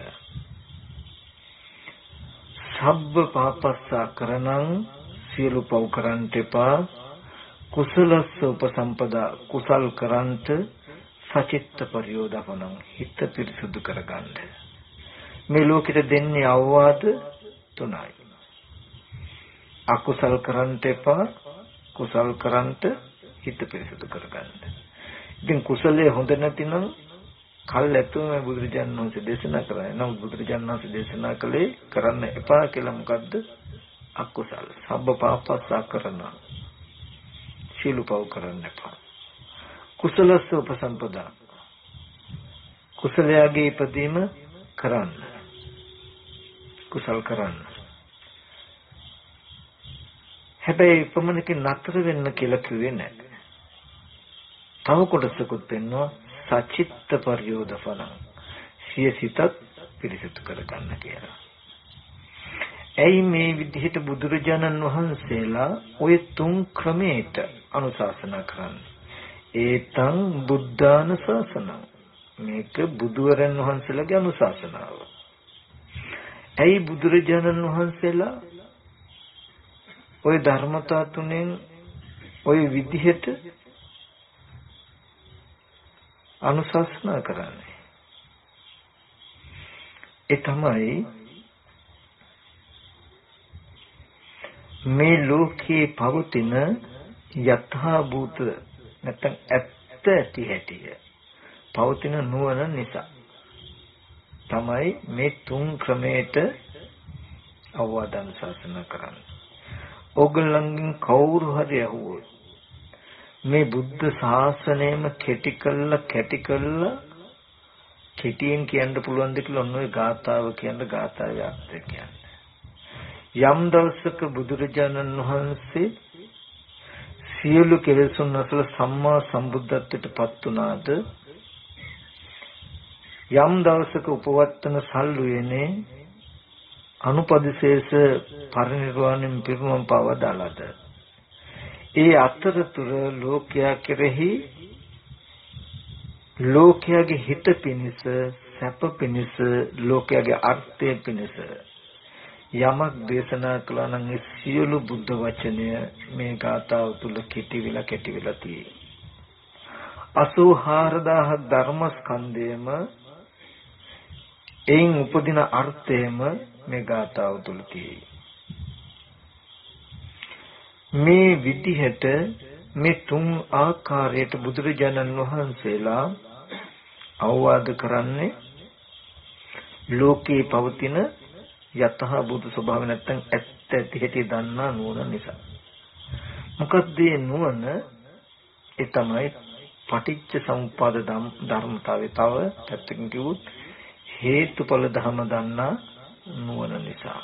සබ්බ පාපස්සා කරනං සියලු පව් කරන්ට එපා. කුසලස්ස උපසම්පදා කුසල් කරන්ට සචිත්ත පරියෝදපණං හිත පිරිසුදු කරගන්න. මේ ලෝකෙට දෙන්නේ අවවාද තුනයි. අකුසල් කරන්ට එපා. කුසල් කරන්ට හිත පිරිසුදු කරගන්න. ඉතින් කුසලයේ හොඳ නැතිනම් කල් ඇතුම බුදුරජාණන් වහන්සේ දේශනා කරා. නමුත් බුදුරජාණන් වහන්සේ දේශනා කළේ කරන්න එපා කියලා මොකද්ද? අකුසල. සබ්බ පාපස්සා කරන. සියලු පව් කරන්න එපා. කුසලස්ස උපසම්පදා. කුසලයේ ඉපදීම කරන්න. කුසල් කරන්න. හැබැයි පමණකින් නතර වෙන්න කියලා කිව්වේ නැහැ. තව කොටසකුත් වෙනවා සචිත්ත පරියෝදපණං. සිය සිතත් පිරිසිදු කරගන්න කියලා. ඇයි මේ විදිහට බුදුරජාණන් වහන්සේලා ওই තුන් ක්‍රමයට අනුශාසනා කරන්නේ? ඒතං බුද්ධාන ශාසනං. මේක බුදුරන් වහන්සේලාගේ අනුශාසනාව. ඇයි බුදුරජාණන් වහන්සේලා ওই ධර්මතා තුනෙන් ওই විදිහට අනුශාසනා කරන්නේ? ඒ තමයි මේ ලෝකේ පවතින යථා භූත නැත්නම් ඇත්ත ඇති හැටිය පවතින නුවණ නිසා තමයි මේ තුන් ක්‍රමයට අවවාදන් ශාසනා කරන්නේ. ඕගොල්ලන්ගෙන් කවුරු හරි අහුවොත් මේ බුද්ධ ශාසනයම කැටි කළා කෙටියෙන් කියන්න පුළුවන් දෙ කියලා ඔන්න ඔය ගාථාව කියන ගාථාවේ අර්ථය කියන්නේ. යම් දවසක බුදුරජාණන් වහන්සේ සියලු කෙලෙසුන් නැසල සම්මා සම්බුද්ධත්වයට පත් වුණාද යම් දවසක උපවත්තන සල්ුවේනේ අනුපදිශේෂ පරිනිර්වාණයෙන් පිරුමම් පවදාලාද ඒ අතරතුර ලෝකයා කෙරෙහි ලෝකයාගේ හිත පිණිස සැප පිණිස ලෝකයාගේ අර්ථය පිණිස යමක් දේශනා කළා නම් ඒ සියලු බුද්ධ වචනය මේ ගාථාව තුල කෙටි වෙලා තියෙයි. 84000 ධර්මස්කන්ධයම එයින් උපදින අර්ථයම මේ ගාථාව තුල තියෙයි. මේ විදිහට මේ තුන් ආකාරයට බුදුරජාණන් වහන්සේලා අවවාද කරන්නේ ලෝකේ පවතින යතහ බුදු ස්වභාවය නැත්තම් ඇත්ත ඇති හැටි දන්නා නුවණ නිසා. මොකක්ද මේ නුවණ? ඒ තමයි පටිච්ච සමුප්පාද ධර්මතාවය. තව පැත්තකින් කිව්වොත් හේතුඵල ධර්ම දන්නා නුවණ නිසා.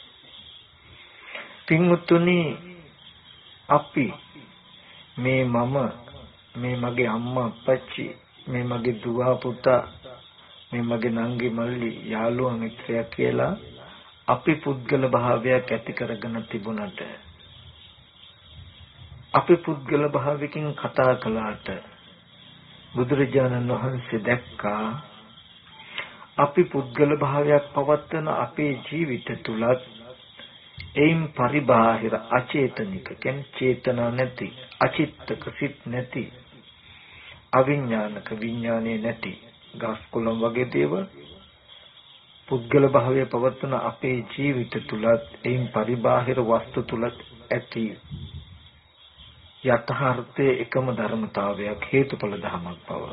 පින්වත්නි, අපි මේ මම, මේ මගේ අම්මා අප්පච්චි, මේ මගේ දුව පුතා, මේ මගේ නංගි මල්ලි, යාළුවා මිත්‍රයා කියලා අපි පුද්ගල භාවයක් ඇති කරගෙන තිබුණට, අපි පුද්ගල භාවයකින් කතා කළාට බුදුරජාණන් වහන්සේ දැක්කා අපි පුද්ගල භාවයක් පවත්වන අපේ ජීවිත තුලත් එයින් පරිබාහිර අචේතනික කියන්නේ චේතනා නැති, අචිත්තක සිත් නැති, අවිඥානික විඥානේ නැති ගස් කොළන් වගේ දේවල් පුද්ගල භාවය පවත්වන අපේ ජීවිත තුලත් එයින් පරිබාහිර වස්තු තුලත් ඇති යථාර්ථයේ එකම ධර්මතාවයක් හේතුඵල ධමයක් බව.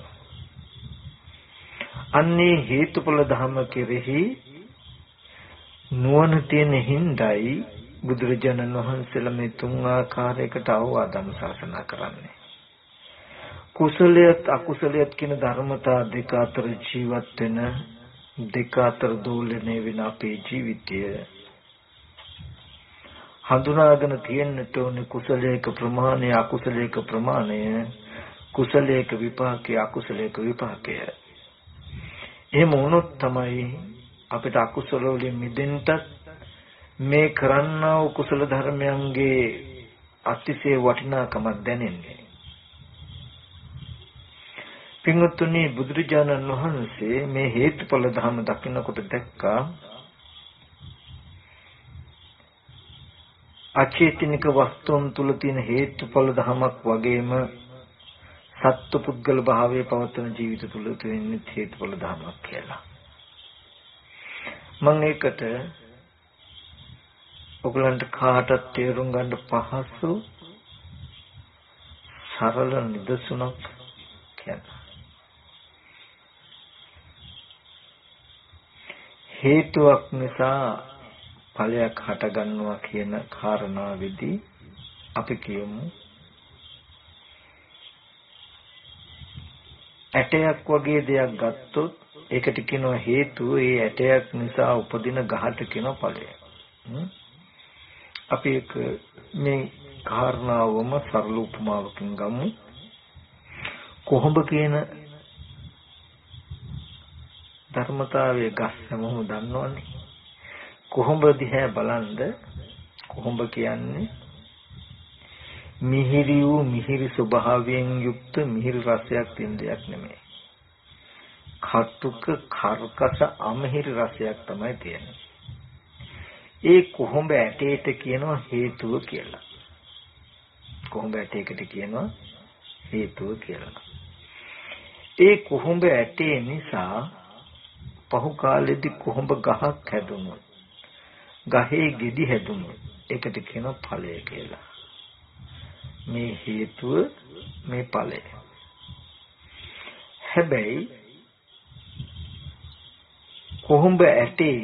අන්නේ හේතුඵල ධම කෙරෙහි නුවණ තියෙන හිඳයි බුදුරජාණන් වහන්සේලා මේ තුන් ආකාරයකට අවවාදම් ශාසනා කරන්නේ. කුසලයත් අකුසලයත් කියන ධර්මතා දෙක අතර ජීවත් වෙන දෙක අතර දෝලණය වෙන අපේ ජීවිතය හඳුනාගෙන තියෙන්නට ඕනේ කුසලයක ප්‍රමාණය අකුසලයක ප්‍රමාණය කුසලයක විපාකය අකුසලයක විපාකය. එහෙම වුණොත් තමයි අපිට අකුසල වලින් මිදෙන්නත් මේ කරන්නා වූ කුසල ධර්මයන්ගේ අතිශය වටිනාකමක් දැනෙන්නේ. පින්වත්නි බුදුරජාණන් වහන්සේ මේ හේතුඵල ධර්ම දකින්නකොට දැක්කා අචේතනික වස්තුන් තුල තියෙන හේතුඵල ධමයක් වගේම සත්පුද්ගල භාවයේ පවත්වන ජීවිත තුල තියෙන හේතුඵල ධමයක් කියලා. මම ඒකට ඔයගලන්ට කාටත් තේරුම් ගන්න පහසු සරල නිදසුනක් කියනවා. හේතුවක් නිසා ඵලයක් හට ගන්නවා කියන කාරණාවේදී අපි කියමු ඇටයක් වගේ දෙයක් ගත්තොත් ඒකට කියනවා හේතුව. ඒ ඇටයක් නිසා උපදින ගහට කියනවා ඵලය. අපි මේ කාරණාවම සරල උපමාවකින් ගමු. කොහොඹ කියන ධර්මතාවයේ ගස් හැමෝම දන්නවනේ. කොහොඹ දිහා බලන්ද කොහොඹ කියන්නේ මිහිරි ස්වභාවයෙන් යුක්ත මිහිරි රසයක් තියෙන දෙයක් නෙමෙයි. කටුක කර්කස අමිහිරි රසයක් තමයි තියෙන්නේ. ඒ කොහොඹ ඇටයට කියනවා හේතුව කියලා. කොහොඹ ඇටයකට කියනවා හේතුව කියලා. ඒ කොහොඹ ඇටේ නිසා පහු කාලෙදී කොහොඹ ගහක් හැදුණා. ගහේ ගෙඩි හැදුණොත් ඒකට කියනවා ඵලය කියලා. මේ හේතුව මේ ඵලය. හැබැයි කොහොඹ ඇටේ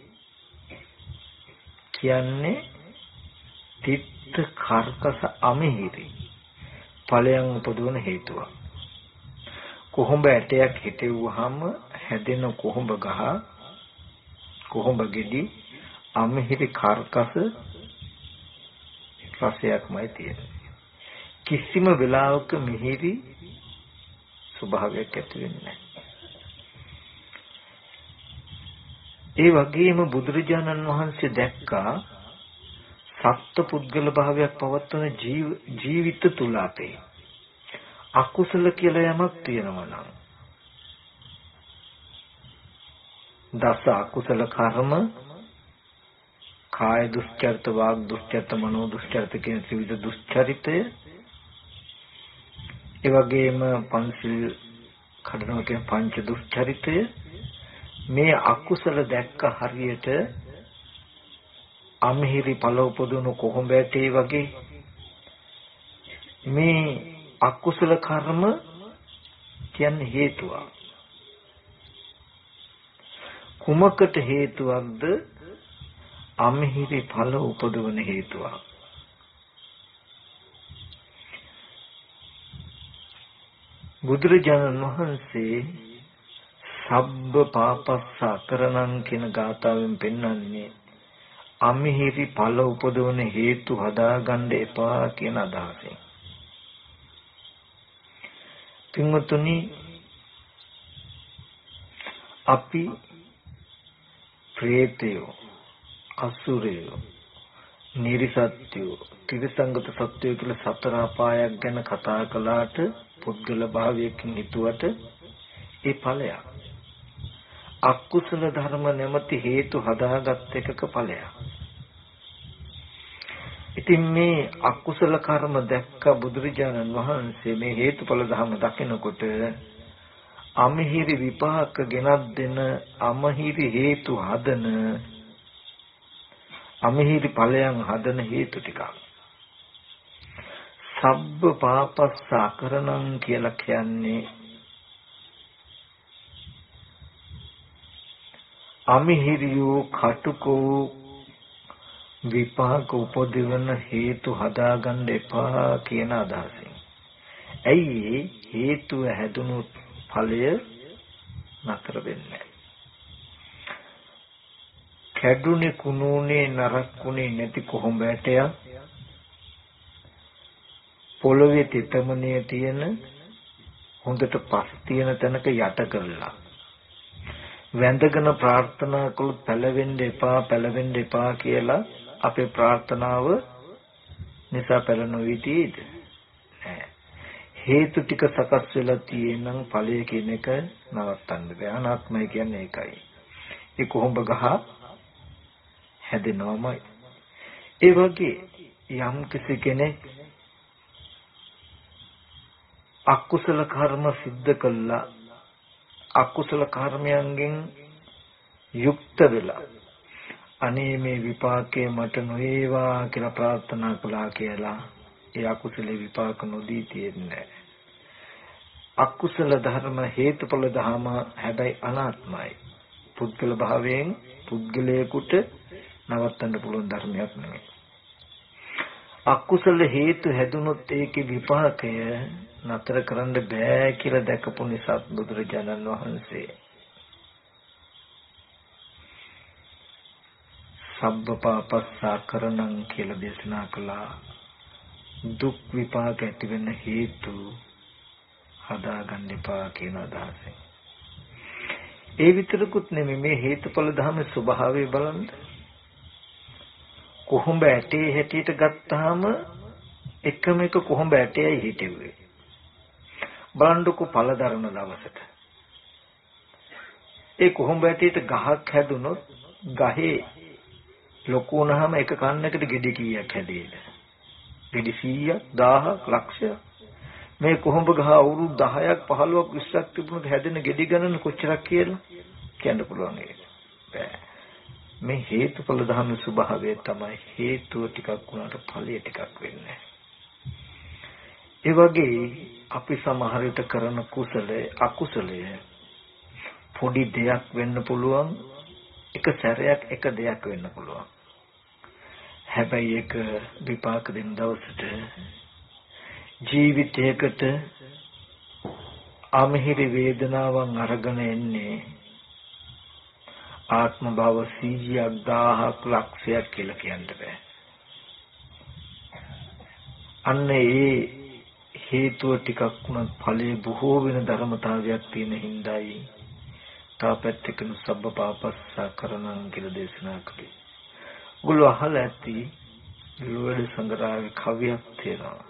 කියන්නේ තිත්ත කර්කස අමිහිරි ඵලයන් උපදවන හේතුවක්. කොහොඹ ඇටයක් හිටෙව්වහම හැදෙන කොහොඹ ගහ කොහොඹ ගෙඩි අමිහිරි කර්කස රසයක්මයි තියෙන්නේ. කිසිම වෙලාවක මිහිරි ස්වභාවයක් ඇති වෙන්නේ නැහැ. ඒ වගේම බුදුරජාණන් වහන්සේ දැක්කා සත්පුද්ගල භාවයක් පවත්වන ජීවිත තුල අපේ අකුසල කියලා යමක් තියෙනවා නම් දස අකුසල කර්ම කාය දුස්චරිත වාග් දුස්චරිත මනෝ දුස්චරිත කියන ත්‍රිවිධ දුස්චරිතය ඒ වගේම පංචිල් කඩනවා කියන පංච දුස්චරිතය මේ අකුසල දැක්ක හරියට අමිහිරි ඵල උපදවන කොහොඹ ඇටේ වගේ මේ අකුසල කර්ම කියන්නේ හේතුව. කුමකට හේතුවක්ද? අමිහිරි ඵල උපදවන හේතුවක්. බුදුරජාණන් වහන්සේ සබ්බ පාපස්ස අකරණං කියන ගාථාවෙන් පෙන්වන්නේ අමිහිරි ඵල උපදවන හේතු හදාගන්න එපා කියන අදහසෙන්. පින්වතුනි අපි ප්‍රේතයෝ අසුරයෝ නිරිසත්යෝ ත්‍රිසංගත සත්‍යය කියලා සතර අපායක් ගැන කතා කළාට පුද්ගල භාවයකින් හිතුවට ඒ ඵලයක්. අකුසල ධර්ම නැමැති හේතු හදාගත් එකක ඵලයක්. ඉතින් මේ අකුසල කර්ම දැක්ක බුදුරජාණන් වහන්සේ මේ හේතුඵල ධර්ම දකිනකොට අමිහිරි විපාක ගෙනත් දෙන අමහිරි හේතු හදන අමිහිරි ඵලයන් හදන හේතු ටිකක් සබ්බ පාපස්ස අකරණං කියලා කියන්නේ අමිහිරියෝ කටුකෝ විපාක උපදින හේතු හදාගන්න එපා කියන අදහසින්. ඇයි හේතුව හැදුණු ඵලය නතර වෙන්නේ? කැඩුනේ කුණුනේ නරක්ුනේ නැති කොහොඹැටය පොළවේ තෙතමනේ තියෙන හොඳට පස් තියෙන තැනක යට කරලා වැඳගෙන ප්‍රාර්ථනා කළොත් පැලවෙන්න එපා කියලා අපේ ප්‍රාර්ථනාව නිසා පැලනොවි තියෙද? හේතු ටික සකස් වෙලා තියෙනනම් ඵලය කියන එක නවත්තන්න බෑ. අනාත්මය කියන්නේ ඒකයි. ඒ කොහොඹ ගහ හැදෙනවමයි. ඒ වගේ යම් කිසි කෙනෙක් අකුසල කර්ම සිද්ධ කළා, අකුසල කර්මයන්ගෙන් යුක්ත වෙලා අනේ මේ විපාකේ මට නොවේවා කියලා ප්‍රාර්ථනා කළා කියලා ඒ අකුසලේ විපාක නොදී තියෙන්නේ. අකුසල ධර්ම හේතුඵල ධම හැබැයි අනාත්මයි. පුද්ගල භාවයෙන් පුද්ගලයෙකුට නවත්තන්න පුළුවන් ධර්මයක් නෙවෙයි. අකුසල හේතු හැදුනොත් ඒකේ විපාකය නතර කරන්න බෑ කියලා දැකපු නිසා බුදුරජාණන් වහන්සේ සබ්බ පාපස්සා කරණං කියලා දේශනා කළා. දුක් විපාක ඇති වෙන හේතු හදාගන්න එපා කියන අදහසෙන්. ඒ විතරකුත් නෙමෙයි මේ හේතුඵල ධර්මයේ ස්වභාවය බලන්න. කොහොඹ ඇටේ හැටියට ගත්තාම එකම එක කොහොඹ ඇටයයි හිටෙන්නේ. බලන්නකො ඵල දරන දවසට. ඒ කොහොඹ ඇටේට ගහක් හැදුනොත් ගහේ ලොකු වුණාම එක කන්නකට ගෙඩි කීයක් හැදෙයිද? ගෙඩි 100ක් 1000ක් ලක්ෂයක්. මේ කොහොඹ ගහ අවුරුදු 10ක් 15ක් 20ක් තිබුණොත් හැදෙන ගෙඩි ගණන කොච්චරක් කියලා කියන්න පුළුවන් නේද? බෑ. මේ හේතුඵල ධර්ම ස්වභාවය තමයි හේතුව ටිකක් වුණාට ඵලය ටිකක් වෙන්නේ. ඒ වගේ අපි සමහර විට කරන කුසලයේ අකුසලයේ පොඩි දෙයක් වෙන්න පුළුවන්, එක සැරයක් එක දෙයක් වෙන්න පුළුවන්. හැබැයි ඒක විපාක දෙන දවසට ජීවිතයකට අමහිරි වේදනාවන් අරගෙන එන්නේ ආත්ම භව 100ක් 1000ක් ලක්ෂයක් කියලා කියන්න බෑ. අන්න ඒ හේතුව ටිකක් වුණත් ඵලයේ බොහෝ වෙන ධර්මතාවයක් තියෙන හිඳයි තාපැත්තකන සබ්බ පාපස්සා කරණං කියලා දේශනා කළේ. ඔගොල්ලෝ අහලා ඇති ලෝවැඩ සංග්‍රහයේ කවියක් තියෙනවා.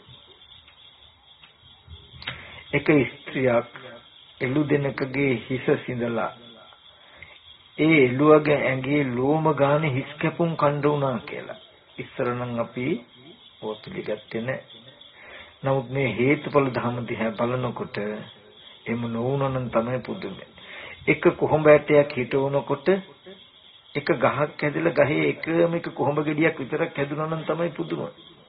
එක ස්ත්‍රියක් එළු දෙනකගේ හිස සිඳලා ඒ එළුවගේ ඇඟේ ලෝම ගානේ හිස් කැපුම් කණ්ඩ වුණා කියලා. ඉස්සර නම් අපි ඕක පිළිගත්තේ නැහැ. නමුත් මේ හේතුඵල ධර්ම දිහා බලනකොට එම නොවුනනම් තමයි පුදුමයි. එක කොහොඹ ඇටයක් හිටවනකොට එක ගහක් හැදලා ගහේ එකම එක කොහොඹ ගෙඩියක් විතරක් හැදුනා නම් තමයි පුදුම.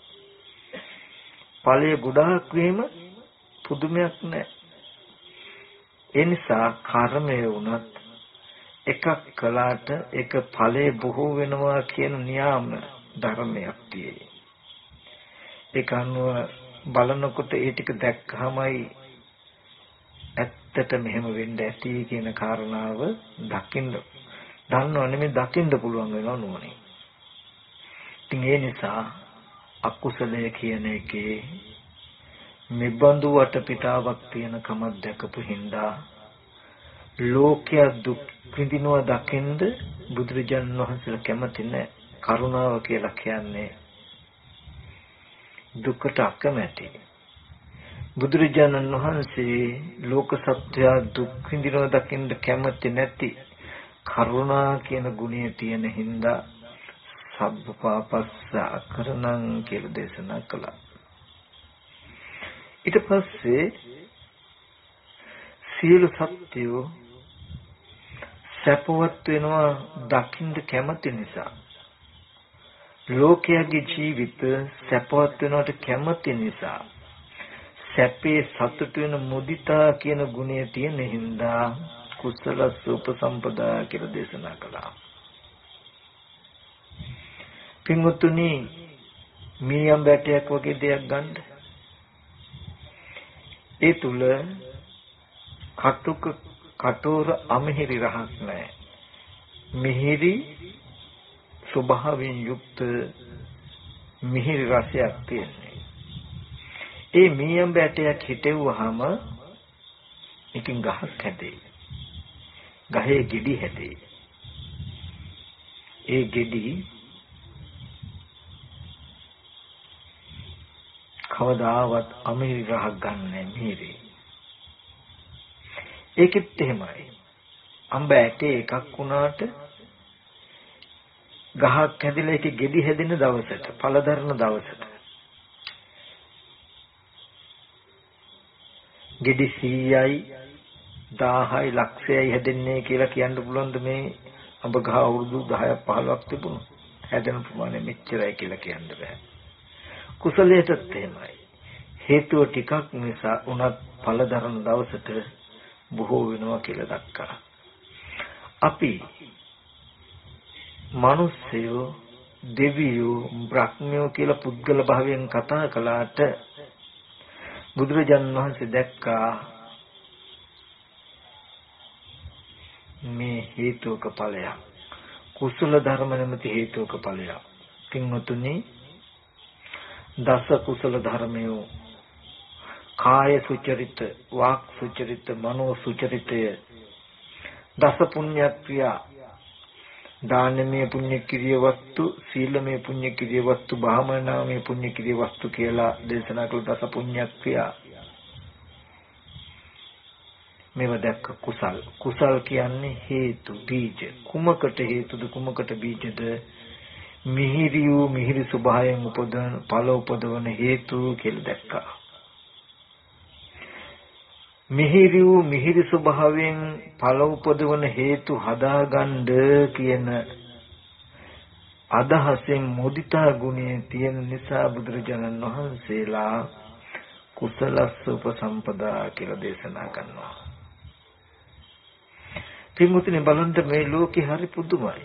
ඵලය ගොඩාක් වීම පුදුමයක් නෑ. ඒ නිසා කර්මය වුණත් එකක් කළාට ඒක ඵලයේ බොහෝ වෙනවා කියන නියාම ධර්මයක් තියෙයි. ඒක අනුව බලනකොට ඒ ටික දැක්කමයි ඇත්තට මෙහෙම වෙන්න ඇති කියන කාරණාව දකින්න දන්නව නෙමෙයි දකින්න පුළුවන් වෙනව නෝනේ. ඉතින් ඒ නිසා අකුසලය කියන එකේ මෙබඳු වටපිටාවක් තියෙන කමක් දැකපු හින්දා ලෝකයේ දුක් විඳිනවා දකින්ද බුදුරජාණන් වහන්සේලා කැමති නැහැ. කරුණාව කියලා කියන්නේ දුකට අකමැති. බුදුරජාණන් වහන්සේ ලෝක සත්‍ය දුක් විඳිනවා දකින්ද කැමති නැති කරුණා කියන ගුණය තියෙන හින්දා සබ්බ පාපස්ස අකරණං කියලා දේශනා කළා. ඊට පස්සේ සියලු සත්‍යෝ සැපවත් වෙනවා දකින්න කැමති නිසා ලෝකයේ ජීවිත සැපවත් වෙනවට කැමති නිසා සැපේ සතුට වෙන මුදිතා කියන ගුණය තියෙන හින්දා කුසල සුපසම්පදා කියලා දේශනා කළා. පින්වතුනි මීයම් බැටයක් වගේ දෙයක් ගන්න. ඒ තුල කටෝර අමිහිරි රහක් නැහැ. මිහිරි ස්වභාවයෙන් යුක්ත මිහිරි රසයක් තියෙනවා. ඒ මීයම් බැටයක් හිටෙව්වහම එකකින් ගහක් හැදේ. ගහේ ගෙඩි හැදේ. ඒ ගෙඩි කවදාවත් අමිහිරි රහක් ගන්නෑ මිහිරි. ඒකෙත් එහෙමයි. අඹ ඇටේ එකක් වුණාට ගහක් හැදිලා ඒකේ ගෙඩි හැදෙන දවසට, පළ දරන දවසට ගෙඩි 100යි 1000යි ලක්ෂයයි හැදෙන්නේ කියලා කියන්න පුළුවන්ද මේ අඹ ගහ අවුරුදු 10ක් 15ක් තිබුණා? හැදෙන ප්‍රමාණය මෙච්චරයි කියලා කියන්න බෑ. කුසලයටත් එහෙමයි. හේතුව ටිකක් නිසා උනත් ඵල දරන දවසට බොහෝ වෙනවා කියලා දක්කා. අපි මිනිස්සුયો දෙවියෝ බ්‍රහ්මයෝ කියලා පුද්ගල භාවයෙන් කතා කළාට බුදුරජාණන් වහන්සේ දැක්කා මේ හේතුක ඵලයක්. කුසල ධර්ම නැමැති හේතුක ඵලයක්. කින්වතුනි දස කුසල ධර්මයෝ කාය සුචරිත, වාක් සුචරිත, මනෝ සුචරිතය, දස පුණ්‍ය ක්‍රියා, දානමය පුණ්‍ය කිරිය වස්තු, සීලමය පුණ්‍ය කිරිය වස්තු, භාවනාමය පුණ්‍ය කිරිය වස්තු කියලා දේශනා කළ දස පුණ්‍ය ක්‍රියා. මේව දැක්ක කුසල්. කුසල් කියන්නේ හේතු, බීජ. කුමකට හේතුද, කුමකට බීජද? මිහිරි වූ මිහිරි ස්වභාවයෙන් උපදවන ඵල උපදවන හේතු කියලා දැක්කා. මිහිරි වූ මිහිරි ස්වභාවයෙන් ඵල උපදවන හේතු හදාගන්න කියන අදහසෙන් මුදිතා ගුණය තියෙන නිසා බුදුරජාණන් වහන්සේලා කුසලස්ස උපසම්පදා කියලා දේශනා කරනවා. පින්වතුනි බලන්න මේ ලෝකේ හරි පුදුමයි.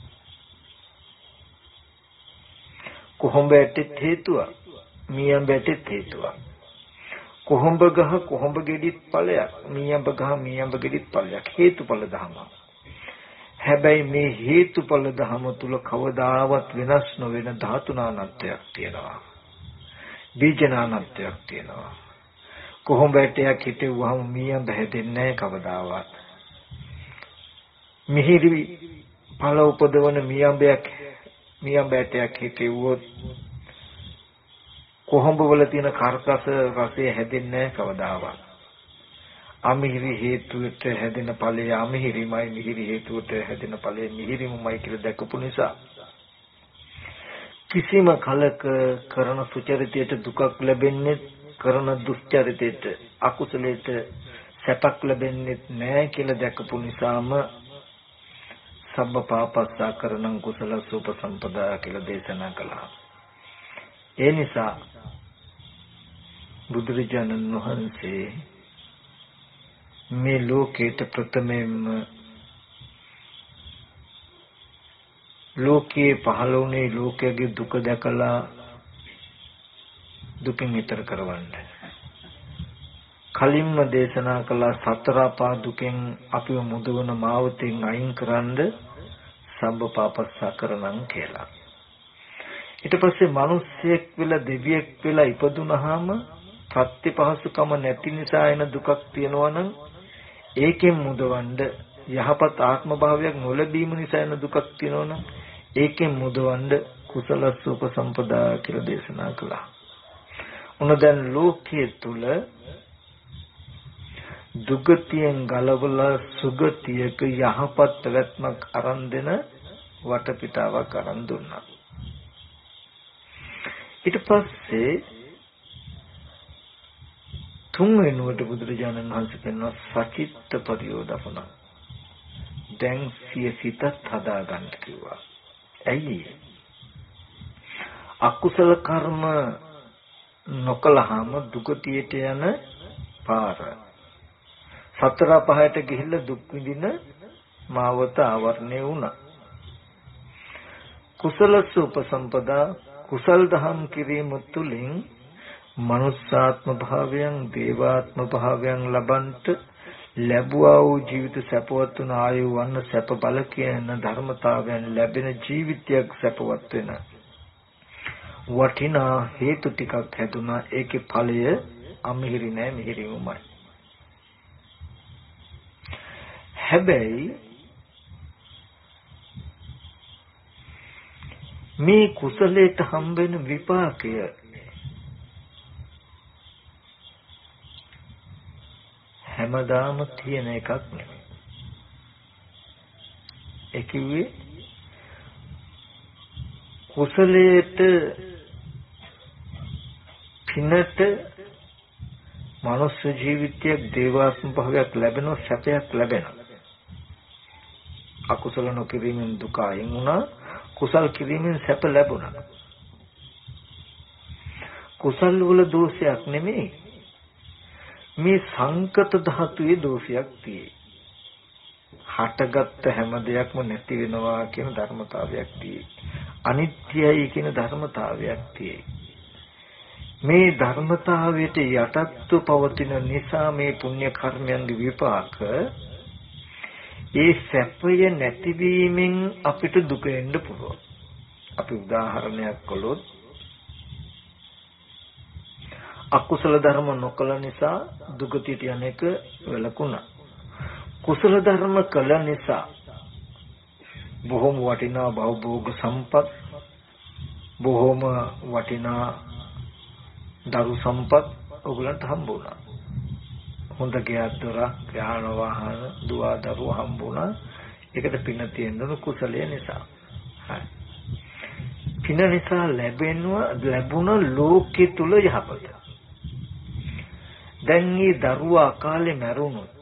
කොහොඹ ඇටෙත් හේතුවක්, මීයම් බැටෙත් හේතුවක්. කොහොඹ ගහ කොහොඹ ගෙඩිත් ඵලයක්, මීයම් ගහ මීයම් ගෙඩිත් ඵලයක්. හේතුඵල ධම. හැබැයි මේ හේතුඵල ධම තුල කවදාවත් වෙනස් නොවන ධාතුනානත්වයක් තියෙනවා. බීජනානත්වයක් තියෙනවා. කොහොඹ ඇටයක් හිටෙව්වහම මීයම් හැදෙන්නේ නැහැ කවදාවත්. මිහිරි ඵල උපදවන මීයම් බැටයක් හිටෙව්වොත් කොහොඹ වල තියෙන කර්කස රසය හැදෙන්නේ නැහැ කවදාවත්. අමිහිරි හේතුවට හැදෙන ඵලය අමිහිරිමයි, මිහිරි හේතුවට හැදෙන ඵලය මිහිරිමයි කියලා දැකපු නිසා කිසිම කලක කරන සුචරිතයට දුකක් ලැබෙන්නේ, කරන දුස්චරිතයට අකුසලයට සැපක් ලැබෙන්නේ නැහැ කියලා දැකපු නිසාම සබ්බ පාපස්සා කරණං කුසලස්ස උපසම්පදා කියලා දේශනා කළා. ඒ නිසා බුදුරජාණන් වහන්සේ මේ ලෝකේට ප්‍රථමයෙන්ම ලෝකේ පහළ වුණේ ලෝකයේ දුක දැකලා දුකින් ඈතර කරවන්න. කලින්ම දේශනා කළ සතර අපා දුකෙන් අපිව මුදවන මාවතෙන් අයින් කරන්න සම්බ පාපස්සා කරනං කියලා. ඊට පස්සේ මිනිස්සෙක් වෙලා දෙවියෙක් වෙලා ඉපදුනහම ප්‍රතිපහසුකම නැති නිසා එන දුකක් තියෙනවා නම් ඒකෙන් මුදවන්න, යහපත් ආත්ම භාවයක් නොලැබීම නිසා එන දුකක් තියෙනවා නම් ඒකෙන් මුදවන්න කුසලස්ස උපසම්පදා කියලා දේශනා කළා. උන දැන් ලෝකයේ තුල දුගතියෙන් ගලවලා සුගතියක යහපත් පැවැත්මක් අරන් දෙන වටපිටාවක් අරන් දුන්නා. ඊට පස්සේ තුන් වෙනුවට බුදුරජාණන් වහන්සේ කියනවා සචිත්ත පරියෝදපන. දැන් සිය සිතත් හදාගන්න කිව්වා. ඇයි? අකුසල කර්ම නොකලහම දුගතියට යන පාර. සතර පහයට ගිහිල්ලා දුක් විඳින මාවත ආවරණය වුණා. කුසලස්ස උපසම්පදා කුසල් දහම් කිරීම තුළින් මනුස්සාත්ම භාවයන් දේවාත්ම භාවයන් ලබන්ට ලැබුවා වූ ජීවිත සැපවත් වන ආයු වන්න සැප බල කියන ධර්මතාවයන් ලැබෙන ජීවිතයක් සැපවත් වෙන වටිනා හේතු ටිකක් හැදුනා. ඒකේ ඵලය අමිහිරි නෑ, මිහිරිමයි. හැබැයි මේ කුසලයට හම්බෙන විපාකය හැමදාම තියෙන එකක් නෙමෙයි. ඒ කිව්වේ කුසලයට පිනට මනුෂ්‍ය ජීවිතයක් දේවාත්ම භාවයක් ලැබෙනවා, සැපයක් ලැබෙනවා. අකුසල නොකිරීමෙන් දුක අයින් වුණා, කුසල් කිරීමෙන් සැප ලැබුණා. කුසල් වල දෝෂයක් නෙමෙයි, මේ සංකත ධාතුවේ දෝෂයක් තියෙයි. හටගත්ත හැම දෙයක්ම නැති වෙනවා කියන ධර්මතාවයක් තියෙයි. අනිත්‍යයි කියන ධර්මතාවයක් තියෙයි. මේ ධර්මතාවයට යටත්ව පවතින නිසා මේ පුණ්‍ය කර්මයන්ගේ විපාක ඒ සැපය නැතිවීමෙන් අපිට දුක එන්න පුළුවන්. අපි උදාහරණයක් කළොත් අකුසල ධර්ම නොකළ නිසා දුගතියට යන එක වැළකුණා. කුසල ධර්ම කළ නිසා බොහොම වටිනා භවභෝග සම්පත්, බොහොම වටිනා දරු සම්පත් ඔයගලන්ට හම්බ වුණා. හොඳ ගෙයක් දොරක්, යාන වාහන, දුව දරුවෝ හම්බ වුණා. ඒකට පින තියෙන කුසලය නිසා. හරි. පින නිසා ලැබුණ ලෝකෙ තුල යහපත. දැන් මේ දරුවා අකාලේ මැරුණොත්,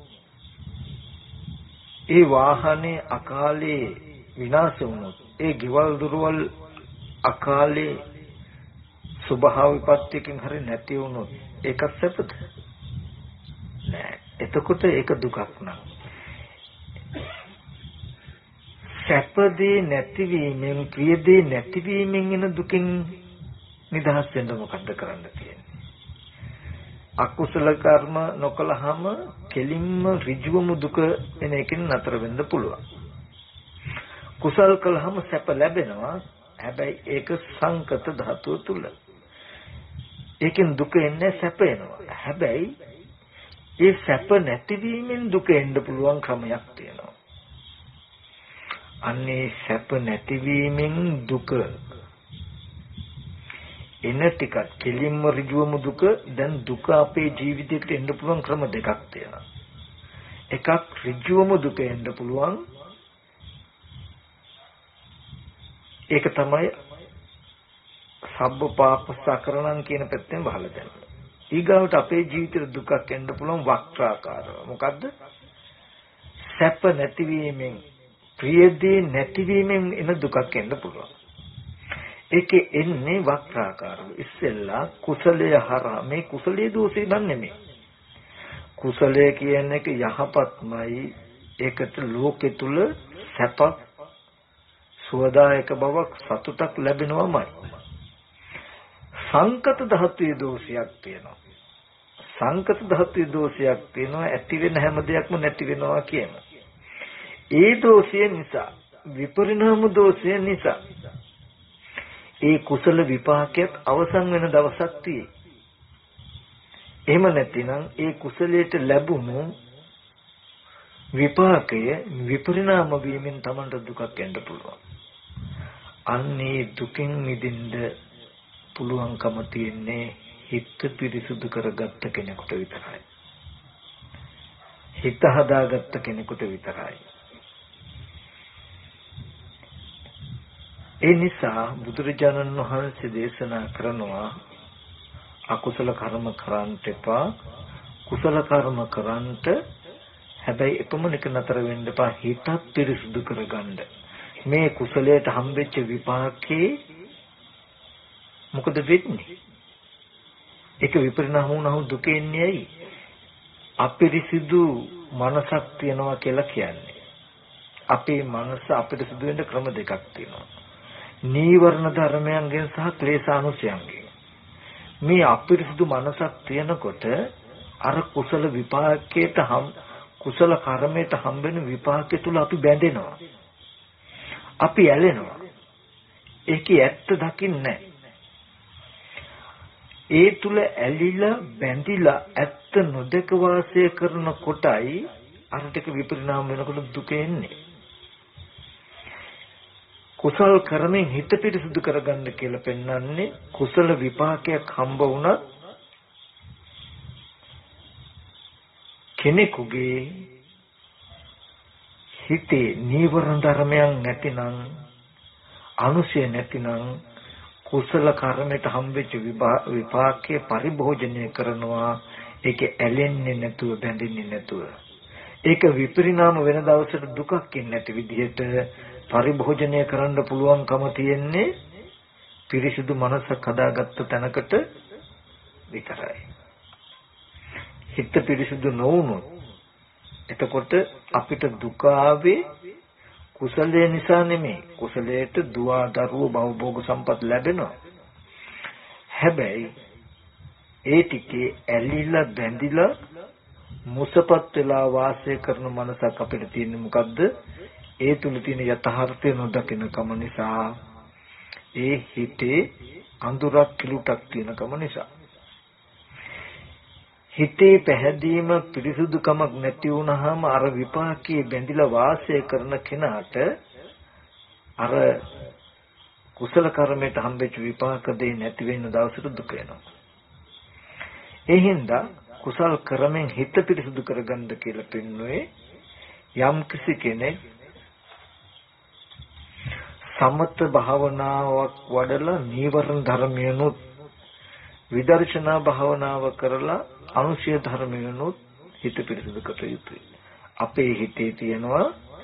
ඒ වාහනේ අකාලේ විනාශ වුණොත්, ඒ ගෙවල් දොරවල් අකාලේ ස්වභාව විපත්තියකින් හරි නැති වුණොත් ඒක සැපද? නෑ. එතකොට ඒක දුකක් නෑ. සැපදී නැතිවීමෙන්, ප්‍රියදී නැතිවීමෙන් එන දුකින් නිදහස් වෙන්න මොකද්ද කරන්න තියෙන්නේ? අකුසල කර්ම නොකළාම කෙලින්ම ඍජුවම දුක එන එකෙන් නතර වෙන්න පුළුවන්. කුසල් කළාම සැප ලැබෙනවා. හැබැයි ඒක සංකත ධාතුව තුල. ඒකෙන් දුක එන්නේ, සැප එනවා. හැබැයි ඒ සැප නැතිවීමෙන් දුක එන්න පුළුවන් ක්‍රමයක් තියෙනවා. අන්නේ සැප නැතිවීමෙන් දුක එන ටිකක් කෙලින්ම ඍජුවම දුක. දැන් දුක අපේ ජීවිතේට එන්න පුළුවන් ක්‍රම දෙකක් තියෙනවා. එකක් ඍජුවම දුක එන්න පුළුවන්. ඒක තමයි සබ්බ පාපසකරණම් කියන පැත්තෙන් බහලා දැම්මේ. ඊගාවට අපේ ජීවිතේ දුකක් එන්න පුළුවන් වක්‍රාකාරව. මොකද්ද? සැප නැතිවීමෙන්, ප්‍රියදී නැතිවීමෙන් එන දුකක් එන්න පුළුවන්. ඒකේ එන්නේ වක්‍රාකාරව. ඉස්සෙල්ලා කුසලයේ හරහා, මේ කුසලයේ දෝෂේ නෙමෙයි. කුසලයේ කියන එක යහපත්මයි. ඒකට ලෝකෙ තුල සැපක්, සුවදායක බවක්, සතුටක් ලැබෙනවමයි. සංකත ධාතුවේ දෝෂයක් තියෙනවා. සංකත ධාතුවේ දෝෂයක් තියෙනවා. ඇති වෙන හැම දෙයක්ම නැති වෙනවා කියන. ඒ දෝෂය නිසා, විපරිණාම දෝෂය නිසා ඒ කුසල විපාකයක් අවසන් වෙන දවසක් තියෙයි. එහෙම නැතිනම් ඒ කුසලයට ලැබුණු විපාකය විපරිණාම වීමෙන් Tamanට දුකක් එන්න පුළුවන්. අන්නේ දුකින් මිදෙන්න පුළුවන්කම තියෙන්නේ හිත පිරිසුදු කරගත්ත කෙනෙකුට විතරයි. හිත හදාගත්ත කෙනෙකුට විතරයි. ඒ නිසා බුදුරජාණන් වහන්සේ දේශනා කරනවා අකුසල කර්ම කරන්ට එපා, කුසල කර්ම කරන්ට. හැබැයි එපමණක නතර වෙන්න එපා, හිතත් පිරිසුදු කරගන්න. මේ කුසලයට හම්බෙච්ච විපාකේ මොකද වෙන්නේ? ඒක විපරිණාම වුණාම දුක එන්නේ ඇයි? අපිරිසිදු මනසක් තියනවා කියලා කියන්නේ. අපේ මනස අපිරිසිදු වෙන්න ක්‍රම දෙකක් තියෙනවා. නීවරණ ධර්මයන්ගෙන් සහ ක්ලේශානුසයන්ගෙන්. මේ අපිරිසුදු මනසක් තියෙනකොට අර කුසල විපාකයට කුසල කර්මයට හම්බෙන විපාකය තුල අපි බැඳෙනවා. අපි ඇලෙනවා. ඒකේ ඇත්ත දකින්නේ නැහැ. ඒ තුල ඇලිලා බැඳිලා ඇත්ත නොදක වාසය කරන කොටයි අර ටික විපරිණාම වෙනකොට දුක එන්නේ. කුසල් කර්මෙන් හිත පිරිසුදු කරගන්න කියලා පෙන්වන්නේ කුසල විපාකයක් හම්බ වුණත් කෙනෙකුගේ හිතේ නීවරණ ධර්මයන් නැතිනම් අනුශය නැතිනම් කුසල කර්මයට හම්බෙච්ච විපාකයේ පරිභෝජනය කරනවා. ඒක ඇලෙන්නේ නැතුව බැඳෙන්නේ නැතුව ඒක විපරිණාම වෙන දවසට දුකක් ඉන්නේ නැති විදිහට පරිභෝජනය කරන්න පුළුවන්කම තියෙන්නේ පිරිසිදු මනසක් හදාගත්ත තැනකට විතරයි. හිත පිරිසිදු නොවුනොත් එතකොට අපිට දුක ආවේ කුසලයේ නිසා නෙමෙයි. කුසලයට දුව දරුවෝ භවභෝග සම්පත් ලැබෙනවා. හැබැයි ඒ ටිකේ ඇලිලා බැඳිලා මුසපත් වෙලා වාසය කරන මනසක් අපිට තියෙන්නේ මොකද්ද? ඒ තුල තියෙන යථාර්ථය නොදකින කම නිසා, ඒ හිතේ අඳුරක් කිලුටක් තියෙන කම නිසා. හිතේ පැහැදීම පිරිසුදුකමක් නැති වුනහම අර විපාකයේ බැඳිලා වාසය කරන කෙනාට අර කුසල කර්මයට හම්බෙච්ච විපාක දෙයි නැති වෙන දවසට දුක එනවා. ඒ හින්දා කුසල් කර්මෙන් හිත පිරිසුදු කරගන්න කියලා පෙන්වුවේ යම් කිසි කෙනෙක් සමත භාවනාවක් වඩලා නීවරණ ධර්මයන්ොත් විදර්ශනා භාවනාව කරලා අනුශය ධර්මයන්ොත් හිත පිරිසුදු කර යුතුයි. අපේ හිතේ තියෙනවා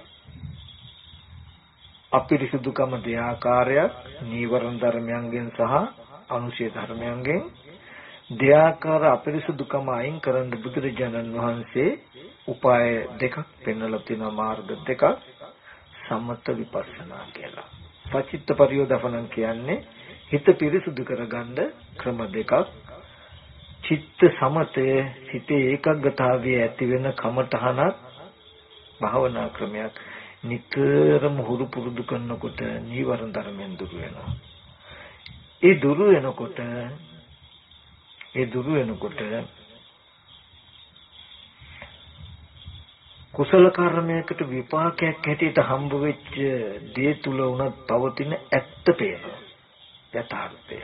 අපිරිසුදුකම දෙආකාරයක් නීවරණ ධර්මයන්ගෙන් සහ අනුශය ධර්මයන්ගෙන්. දෙආකාර අපිරිසුදුකම අයින් කරන්න බුදුරජාණන් වහන්සේ උපාය දෙකක් පෙන්වලා තියෙනවා, මාර්ග දෙකක්, සමත විපස්සනා කියලා. පචිත්ත පරියෝදපණම් කියන්නේ හිත පිරිසුදු කරගන්න ක්‍රම දෙකක්. චිත්ත සමතය හිතේ ඒකාග්‍රතාවයේ ඇති වෙන කමඨහනක් භාවනා ක්‍රමයක්. නිතරම හුරු පුරුදු කරනකොට නීවරණ ධර්මෙන් දුර වෙනවා. ඒ දුර වෙනකොට කුසල කර්මයකට විපාකයක් හැටියට හම්බ වෙච්ච දේ තුල උනත් පවතින ඇත්ත පේනවා, යථාර්ථය.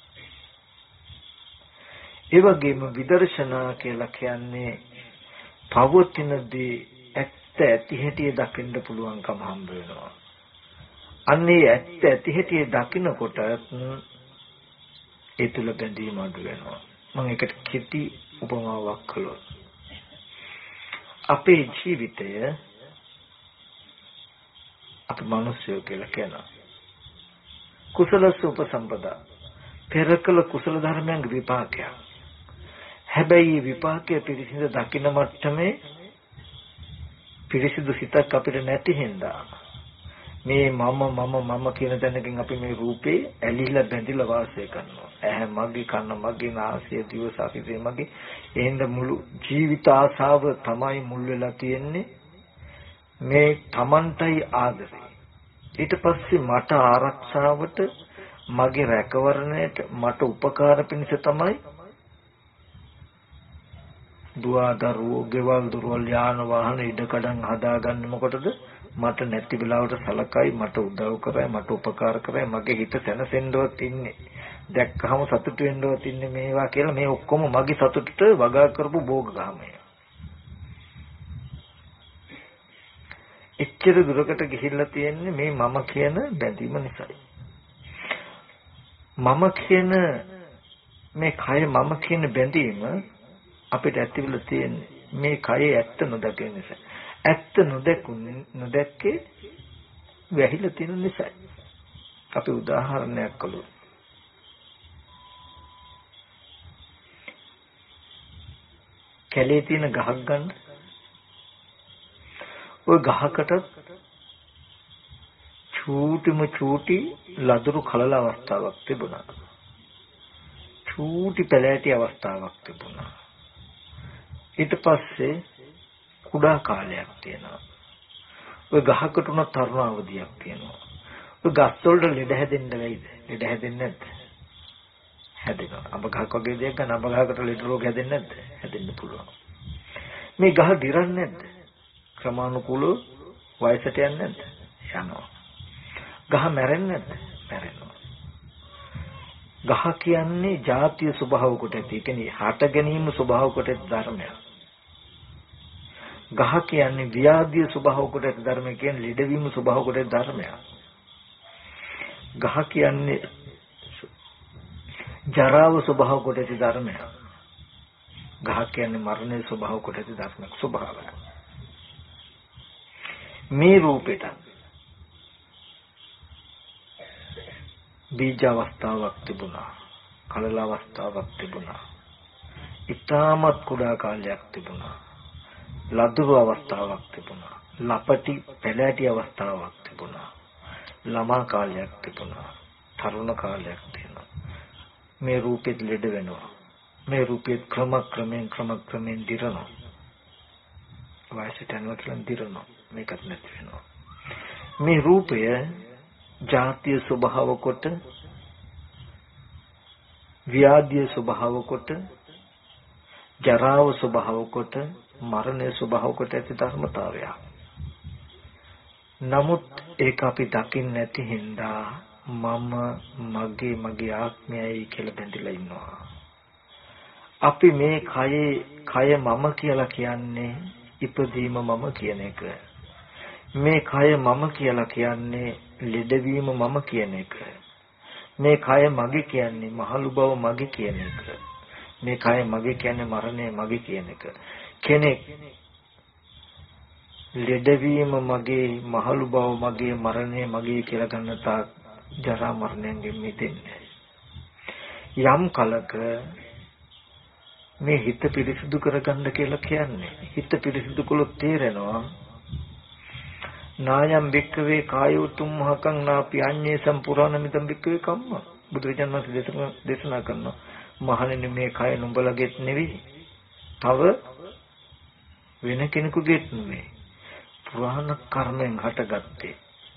ඒ වගේම විදර්ශනා කියලා කියන්නේ පවතින දේ ඇත්ත ඇති හැටි දකින්න පුළුවන්කම හම්බ වෙනවා. අන්නේ ඇත්ත ඇති හැටි දකිනකොට ඒ තුල බැඳීම අඩු වෙනවා. මම ඒකට කෙටි උපමාවක් කළොත්, අපේ ජීවිතය අපි මිනිස්සු කියලා කියනවා. කුසලස උපසම්පදා පෙරකල කුසල ධර්මයන්ගේ විපාකයක්. හැබැයි මේ විපාකයේ පිරිසිදු දකින්න මට්ටමේ පිරිසිදු සිතක් අපිට නැති හින්දා මේ මම කියන තැනකින් අපි මේ රූපේ ඇලිලා බැඳිලා වාසය කරනවා. ඇහැ මගේ, කන මගේ, නාසය, දිව, ශරීරය මගේ. එහෙනම් මුළු ජීවිත ආශාව තමයි මුල් වෙලා තියෙන්නේ මේ Tamanටයි ආදරේ. ඊට පස්සේ මට ආරක්ෂාවට, මගේ රැකවරණයට, මට උපකාර පිණිස තමයි දුව දරුවෝ, ගෙවල් දොරවල්, යාන වාහන ඉඩකඩම් හදාගන්නේ. මොකටද? මට නැති වෙලාවට සලකයි, මට උදව් කරයි, මට උපකාර කරයි, මගේ හිත සැනසෙන්නවත් ඉන්නේ, දැක්කහම සතුටු වෙන්නවත් ඉන්නේ මේවා කියලා. මේ ඔක්කොම මගේ සතුටට වගා කරපු භෝග ගාමය. එච්චර දුරකට ගිහිල්ලා තියෙන්නේ මේ මම කියන බැඳීම නිසායි. මම කියන මේ කය මම කියන බැඳීම අපිට ඇතිවලා තියෙන්නේ මේ කයේ ඇත්ත නොදකින නිසා. ඇත්ත නොදැක්කේ වැහිලා තියෙන නිසා. අපි උදාහරණයක් කළොත්, කැලේ තියෙන ගහක් ගන්න. ওই ගහකට චූටි ලදරු කලල අවස්ථාවක් තිබුණා. චූටි පැලෑටි අවස්ථාවක් තිබුණා. ඊට පස්සේ කුඩා කාලයක් තියෙනවා. ඔය ගහකට උන තරුණ අවධියක් තියෙනවා. ඔය ගස් වලට ලෙඩ හැදෙන්න වෙයිද? ලෙඩ හැදෙන්නේ නැද්ද? හැදෙනවා. අඹ ගහක් වගේ දෙයක් ගන්න අඹ ගහකට ලෙඩ රෝග හැදෙන්නේ නැද්ද? හැදෙන්න පුළුවන්. මේ ගහ දිරන්නේ නැද්ද? ක්‍රමානුකූලව වයසට යන්නේ නැද්ද? යනවා. ගහ මැරෙන්නේ නැද්ද? මැරෙනවා. ගහ කියන්නේ ජාතිය ස්වභාව කොට ඇති. ඒ කියන්නේ හට ගැනීම ස්වභාව කොට ඇති ධර්මයක්. ගහ කියන්නේ ව්‍යාධිය ස්වභාව කොට ඇති ධර්මයක්. කියන්නේ ලෙඩවීම ස්වභාව කොට ඇති ධර්මයක්. ගහ කියන්නේ ජරාව ස්වභාව කොට ඇති ධර්මයක්. ගහ කියන්නේ මරණය ස්වභාව කොට ඇති ධර්මයක්. ස්වභාවය. මේ රූපෙට බීජ අවස්ථාවක් තිබුණා. කලල අවස්ථාවක් තිබුණා. ඊටමත් කුඩා කාලයක් තිබුණා. ලදරු අවස්ථාවක් තිබුණා. ලපටි පැලෑටි අවස්ථාවක් තිබුණා. ළමා කාලයක් තිබුණා. තරුණ කාලයක් තියෙනවා. මේ රූපෙත් ලෙඩ වෙනවා. මේ රූපෙත් ක්‍රමක්‍රමයෙන් දිරනවා. වයසට යනවා කියලා දිරනවා. මේකත් නැති වෙනවා. මේ රූපය ජාතිය ස්වභාව කොට, ව්‍යාධිය ස්වභාව කොට, ජරාව ස්වභාව කොට, මරණය ස්වභාව කොට ඇති ධර්මතාවයක්. නමුත් ඒක අපි දකින්නේ නැති හින්දා මම මගේ ආත්මයයි කියලා බැඳිලා ඉන්නවා. අපි මේ කය මම කියලා කියන්නේ ඉපදීම මම කියන එක. මේ කය මම කියලා කියන්නේ ලෙඩවීම මම කියන එක. මේ කය මගේ කියන්නේ මහලු බව මගේ කියන එක. මේ කය මගේ කියන්නේ මරණය මගේ කියන එක. කෙනෙක් ලෙඩවීම මගේ, මහලු බව මගේ, මරණය මගේ කියලා ගන්න තාක් ජරා මරණයෙන් මිදෙන්නේ. යම් කලක මේ හිත පිරිසිදු කරගන්න කියලා කියන්නේ. හිත පිරිසිදු කළොත් තේරෙනවා නායම් බික්කවේ කායෝතුම් මහකං නාපි අඤ්ඤේ සම්පුරාණ මිදම් බික්කවේ කම්ම. බුදුරජාණන් වහන්සේ දේශනා කරනවා මහණෙනි මේ කය නුඹලගෙත් නෙවෙයි. තව වෙන කෙනෙකුගේත් නෙවෙයි. පුරාණ කර්මෙන් හටගත්තේ.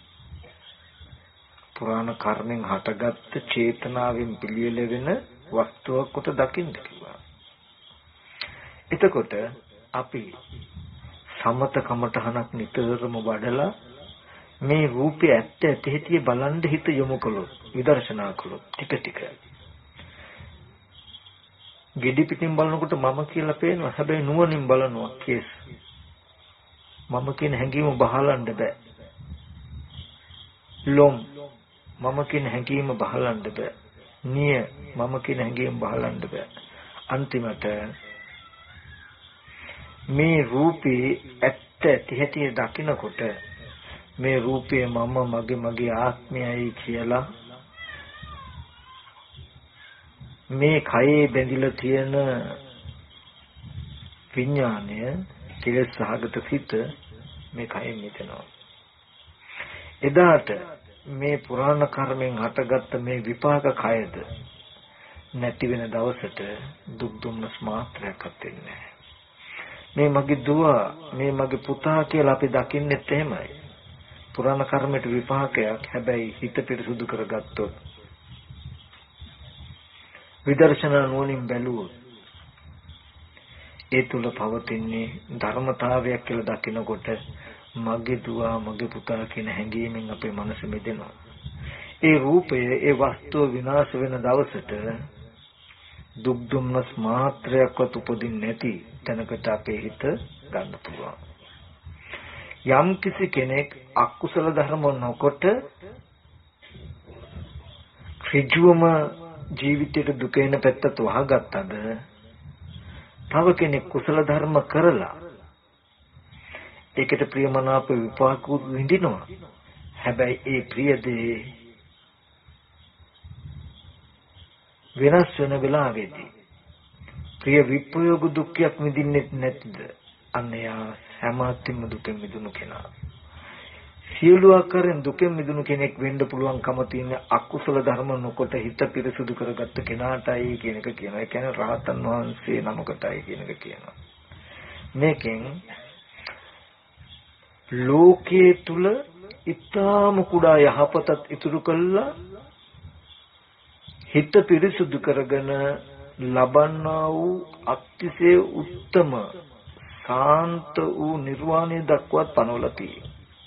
පුරාණ කර්මෙන් හටගත්ත චේතනාවෙන් පිළියෙල වෙන වස්තුවක් කොට දකින්න කිව්වා. එතකොට අපි සමත කමඨහනක් නිතරම වඩලා මේ රූපේ ඇත්ත ඇති බලන් හිත යොමු කළොත්, විදර්ශනා කළොත් ටික ගෙඩි පිටින් බලනකොට මම කියලා පේනවා. හැබැයි නුවණින් බලනවා කේස්. මම කියන හැඟීම බහලන්න බෑ. ලොම් මම කියන හැඟීම බහලන්න බෑ. නිය මම කියන හැඟීම බහලන්න බෑ. අන්තිමට මේ රූපේ ඇත්ත ඇති දකිනකොට මේ රූපේ මම මගේ ආත්මයයි කියලා මේ කයේ බැඳිලා තියෙන විඥානය කෙලෙස් සහගත සිත මේ කයෙන් මිදෙනවා. එදාට මේ පුරාණ කර්මෙන් හටගත්ත මේ විපාක කයද නැති වෙන දවසට දුක් දුම්නස් මාත්‍රයක් ඇත්තේ නැහැ. මේ මගේ දුව, මේ මගේ පුතා කියලා අපි දකින්නෙත් එහෙමයි. පුරාණ කර්මයට විපාකයක්. හැබැයි හිත පිරිසුදු කරගත්තොත්, විදර්ශනා නුවණින් බැලුවොත් ඒ තුල පවතින්නේ ධර්මතාවයක් කියලා දකිනකොට මගේ දුව, මගේ පුතා කියන හැඟීමෙන් අපේ මනස මිදෙනවා. ඒ රූපය, ඒ වස්තුව විනාශ වෙන දවසට දුක් දුම්නස් මාත්‍රයක්වත් උපදින්නේ නැති තැනකට අපේ හිත ගන්න පුළුවන්. යම් කිසි කෙනෙක් අකුසල ධර්ම නොකොට ඍජුවම ජීවිතයට දුක එන පැත්තට වහගත්තද, තව කෙනෙක් කුසල ධර්ම කරලා ඒකට ප්‍රියමනාප විපාක විඳිනවා. හැබැයි ඒ ප්‍රිය දේ වෙනස් වෙන වෙලාවෙදී ප්‍රිය විප්‍රයෝග දුක්ඛයක් විඳින්නේ නැතිද? අන්න යා හැමතිස්සෙම දුකෙන් මිදුණු කෙනා. සියලු ආකාරයෙන් දුකෙන් මිදුණු කෙනෙක් වෙන්න පුළුවන්කම තියෙන අකුසල ධර්ම නොකොට හිත පිරිසුදු කරගත්ත කෙනාටයි කියන එක කියනවා. ඒ කියන්නේ රහතන් වහන්සේ නමකටයි කියන එක කියනවා. මේකෙන් ලෝකයේ තුල ඊටාම කුඩා යහපතත් ඉතුරු කළා හිත පිරිසුදු කරගෙන ලබන්නා වූ අතිශය උත්තම සාන්ත වූ නිර්වාණය දක්වාත් පනවලා තියෙනවා.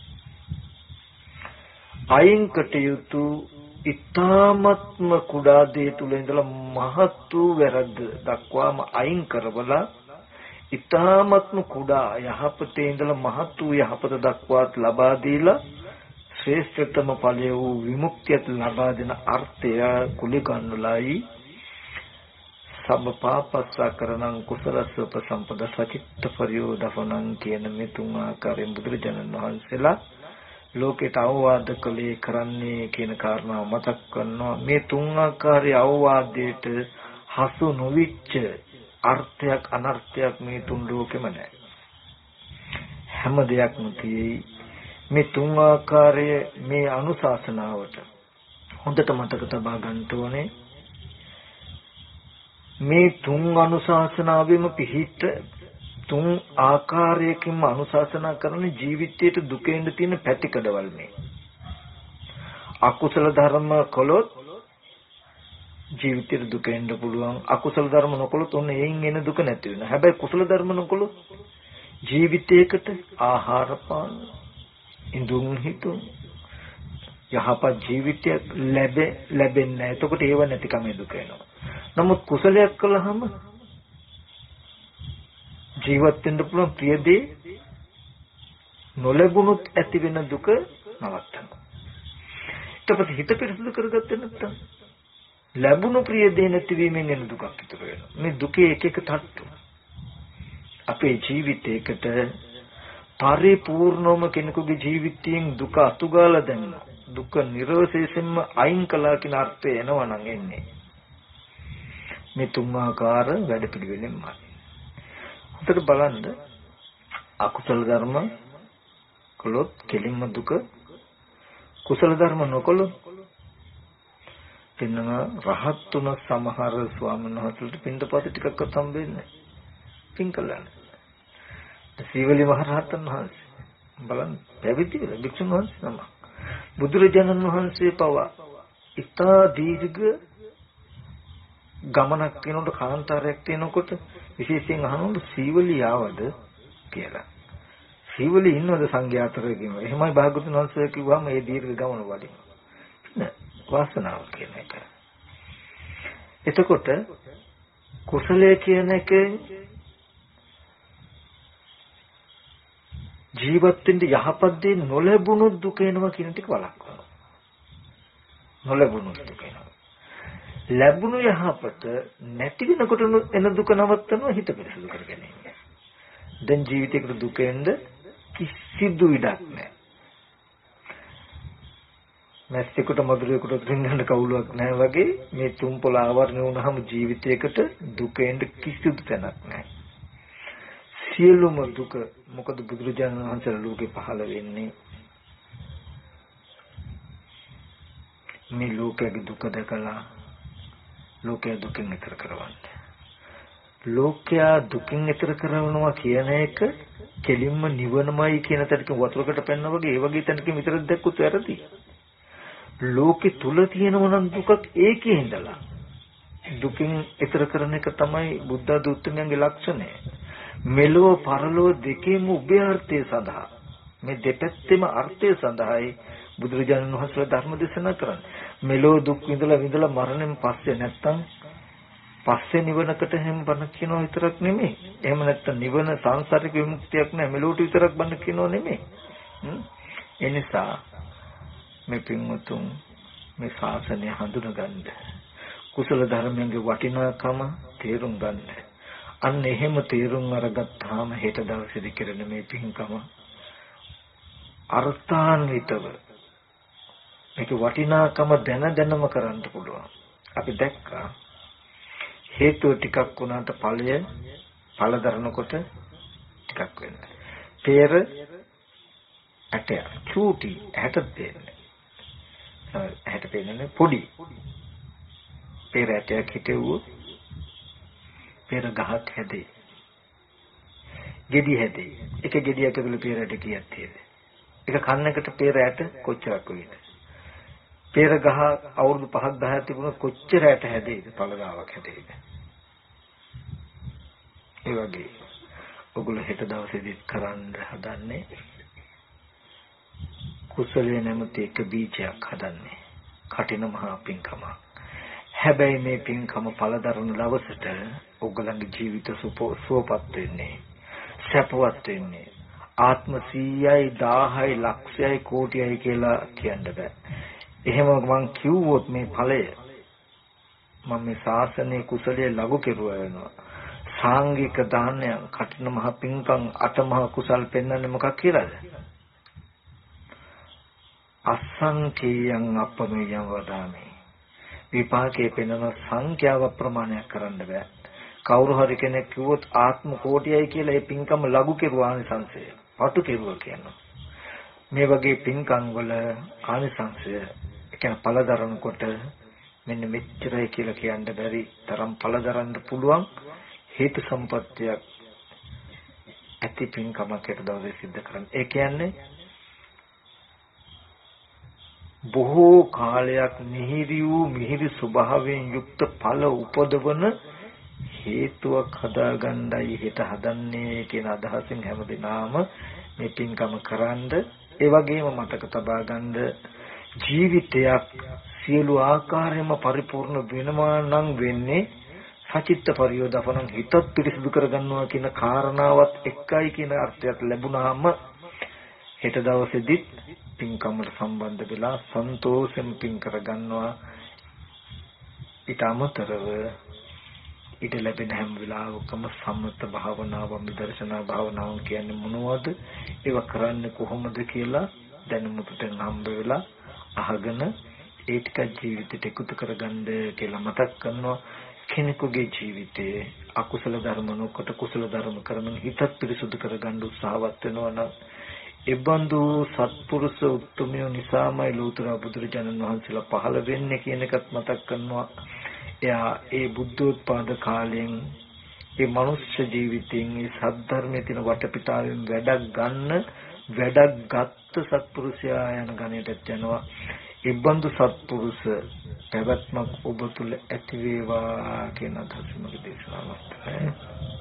අයින් කටයුතු ඊ타ත්ම කුඩා දේ තුල ඉඳලා මහත් වූ වැරද්ද දක්වාම අයින් කරවලා ඊ타ත්ම කුඩා යහපතේ ඉඳලා මහත් වූ යහපත දක්වාත් ලබා දීලා ශ්‍රේෂ්ඨතම ඵලය වූ විමුක්තියත් ලබා දෙන අර්ථය කුලිකන්නලයි සබ්බපාපස්සකරණං කුසලස්ස උපසම්පද සචිත්ත පරියෝදපණං කියන මේ තුන් ආකාරයෙන් බුදුරජාණන් වහන්සේලා ලෝකයට අවවාද කළේ කරන්නේ කියන කාරණාව මතක් කරනවා. මේ තුන් ආකාරයේ අවවාදයට හසු නොවිච්ච අර්ථයක් අනර්ථයක් මේ තුන් ලෝකෙම නැහැ. හැම දෙයක්ම තියෙයි. මේ තුන් ආකාරයේ මේ අනුශාසනාවට හොඳට මතක තබා ගන්න ඕනේ. මේ තුන් අනුශාසනාවෙම පිහිට තුන් ආකාරයකින්ම අනුශාසනා කරන ජීවිතයේ දුකෙන් තියෙන පැතිකඩවල් මේ. අකුසල ධර්ම කළොත් ජීවිතේ දුක එන්න පුළුවන්. අකුසල ධර්ම නොකළොත් ඔන්න එයින් එන දුක නැති වෙනවා. හැබැයි කුසල ධර්ම නොකළොත් ජීවිතයකට ආහාර පාන ඉඳුන් හිතුම් යහපත් ජීවිතයක් ලැබෙන්නේ නැහැ. එතකොට ඒව නැතිකම දුක එනවා. නමුත් කුසලයක් කළාම ජීවත් වෙන්න පුළුවන් ප්‍රිය දේ නොලැබුණොත් ඇති වෙන දුක නවත්තනවා. ඊට පස්සේ හිත පිරිසිදු කරගත්තේ නැත්නම් ලැබුණු ප්‍රිය දේ නැතිවීමෙන් එන දුකක් ඉතුරු වෙනවා. මේ දුකේ එක එක තට්ටු අපේ ජීවිතයකට පරිපූර්ණවම කෙනෙකුගේ ජීවිතයෙන් දුක අතුගාලා දැම්මා. දුක නිරෝධයෙන්ම අයින් කළා කියන අර්ථය එනවා නම් එන්නේ මේ තුන් ආකාර වැඩ පිළිවෙලෙන්මයි. හොඳට බලන්න අකුසල ධර්ම කළොත් කෙලින්ම දුක, කුසල ධර්ම නොකළොත් පින්නම රහත් තුන සමහර ස්වාමීන් වහන්සේලාට පින්දපත ටිකක්වත් හම්බෙන්නේ පින් කළා. සීවලි මහ රහතන් වහන්සේ බලන්න පැවිදි වෙලා භික්ෂුන් වහන්සේ නම බුදුරජාණන් වහන්සේ පවා ඉතා දීර්ඝ ගමනක් යනකොට කාන්තාරයක් තියෙනකොට විශේෂයෙන් අහනවලු සීවලි ආවද කියලා. සීවලි ඉන්නවද සංඝයා අතරේ කියනවා. එහෙමයි භාගතුන් වහන්සේ කිව්වම මේ දීර්ඝ ගමන වඩිනවා. නේ වාසනාව කියන එක. එතකොට කුසලයේ කියන එක ජීවත් වෙන්න යහපත් දේ නොලැබුණු දුක එනවා කියන ටික වළක්වනවා. නොලැබුණු දුක එනවා. ලැබුණු යහපත නැති වෙනකොට එන දුක නවත්තනවා හිත පිරිසිදු කර ගැනීම. දැන් ජීවිතේකට දුක එන්න කිසිදු ඉඩක් නැහැ. මැස්සෙකුට මధుරයෙකුට රින්ගන්න කවුලක් නැහැ වගේ මේ තුන් පොළ ආවරණය වුණාම ජීවිතයකට දුක එන්න කිසිදු තැනක් නැහැ. සියලුම දුක මොකද බුදුරජාණන් වහන්සේ ලෝකේ පහළ වෙන්නේ මේ ලෝකයේ දුක දැකලා ලෝකයේ දුකින් ඈතර කරවන්න. ලෝකයා දුකින් ඈතර කරනවා කියන එක කෙලින්ම නිවනමයි කියන තැනක වතුරකට පැනන වගේ ඒ වගේ තැනක විතරක් දැක්කුත් වැරදි. ලෝකෙ තුල තියෙනව නම් දුකක් ඒකේ ඉඳලා දුකින් ඈතර කරන එක තමයි බුද්ධ දූතයන්ගේ ලක්ෂණය. මෙලොව පරලොව දෙකේම උභයාර්ථය සඳහා මේ දෙපැත්තෙම අර්ථය සඳහායි බුදුරජාණන් වහන්සේ ධර්ම දේශනා කරන්නේ. මෙලොව දුක් විඳලා මරණයෙන් පස්සේ නැත්තම් පස්සේ නිවනකට හැම බණ කියනවා විතරක් නෙමෙයි. එහෙම නැත්තම් නිවන සංසාරික විමුක්තියක් නෑ මෙලොවට විතරක් බණ කියනවා නෙමෙයි. ඒ නිසා මේ පින්වතුන් මේ ශාසනය හඳුනගන්න කුසල ධර්මයන්ගේ වටිනාකම තේරුම් ගන්න. අන්න එහෙම තේරුම් අරගත්තාම හෙට දවසේදී කරන මේ පින්කම අර්ථාන්විතව මේක වටිනාකම දැනම කරන්න පුළුවන්. අපි දැක්කා හේතුව ටිකක් වුණාට ඵල දරනකොට ටිකක් වෙනවා. පෙර ඇටය චූටි ඇටත් දෙන්නේ. ඇට පෙන්නන්නේ පොඩි. පෙර ඇටයක් හිටෙව්වොත් පෙර ගහක් හැදේ. ගෙඩි හැදේ. එක ගෙඩියක් ඇතුළේ පෙර ඇට කීයක් තියෙද? එක කන්නකට පෙර ඇට කොච්චරක් වේද? පෙර ගහ අවුරුදු 5ක් 10ක් තිබුණොත් කොච්චර ඇට හැදේද? පළදාවක් හැදේද? ඒ වගේ ඔගොල්ලෝ හෙට දවසේදී කරන්න හදන්නේ කුසලයේ නැමැති එක බීජයක් හදන්නේ. කටින මහා පින්කම. හැබැයි මේ පින්කම පළදරන දවසට ඔයගලගේ ජීවිත සුවපත් වෙන්නේ, සැපවත් වෙන්නේ. ආත්ම 100යි 1000යි ලක්ෂයයි කෝටියයි කියලා කියන්න බෑ. එහෙම මං කිව්වොත් මේ ඵලය මම මේ ශාසනයේ කුසලයේ ලඝු කෙරුවා වෙනවා. සාංගික දානය, කටින මහ පින්කම්, අටමහා කුසල් පෙන්වන්නේ මොකක් කියලාද? අසංකේයං අපමෙයං වදාමි. විපාකයේ පෙනෙන සංඛ්‍යාව ප්‍රමාණයක් කරන්න බෑ. කවුරු හරි කෙනෙක් කිව්වොත් ආත්ම කෝටියයි කියලා ඒ පින්කම ලඝු කෙරුවා ආනිසංසය. පටු කෙරුවා කියනවා. මේ වගේ පින්කම් වල ආනිසංසය කියන පළදරනකොට මෙන්න මෙච්චරයි කියලා කියන්න බැරි තරම් පළදරන්න පුළුවන් හේතු සම්පත්තියක් ඇති පින්කමක් එක දවසේ සිද්ධ කරන්න. ඒ කියන්නේ බොහෝ කාලයක් මිහිරි ස්වභාවයෙන් යුක්ත ඵල උපදවන හේතුවක් හදාගන්නයි හිත හදන්නේ කියන අදහසින් හැමදෙනාම මේ පින්කම කරන්ද. ඒ වගේම මතක තබා ගන්න ජීවිතයක් සියලු ආකාරයෙන්ම පරිපූර්ණ වෙනවා නම් වෙන්නේ සචිත්ත පරියෝදපණං හිතත් පිරිසිදු කරගන්නවා කියන කාරණාවත් එකයි කියන අර්ථයක් ලැබුණාම හෙට දවසේදී පින්කමට සම්බන්ධ වෙලා සන්තෝෂෙන් පින් කරගන්නවා. ඊට අමතරව ඊට ලැබෙන හැම වෙලාවකම සම්මත භාවනාව, විදර්ශනා භාවනාව කියන්නේ මොනවද? ඒව කරන්නේ කොහොමද කියලා දැනුමුතුෙන් හම්බ වෙලා අහගෙන ඒ ටික ජීවිතයට එකතු කරගන්න කියලා මතක් කරනවා. කෙනෙකුගේ ජීවිතයේ අකුසල ධර්ම නොකොට කුසල ධර්ම කරමින් හිතත් පිරිසුදු කරගන්න උත්සාහවත් වෙනවා නම් එබඳු සත්පුරුෂ උත්තමයෝ නිසාමයි ලෝතර බුදුරජාණන් වහන්සේලා පහළ වෙන්නේ කියන එකත් මතක් කරනවා. එයා ඒ බුද්ධෝත්පාද කාලයෙන් ඒ මනුෂ්‍ය ජීවිතයෙන් ඒ සද්ධර්මයේ තියෙන වටපිටාවෙන් වැඩක් ගත්ත සත්පුරුෂයා යන ගණයට යනවා. එබඳු සත්පුරුෂ පැවැත්මක් ඔබ තුල ඇති වේවා කියන අදහස මගේ දේශනාවක්.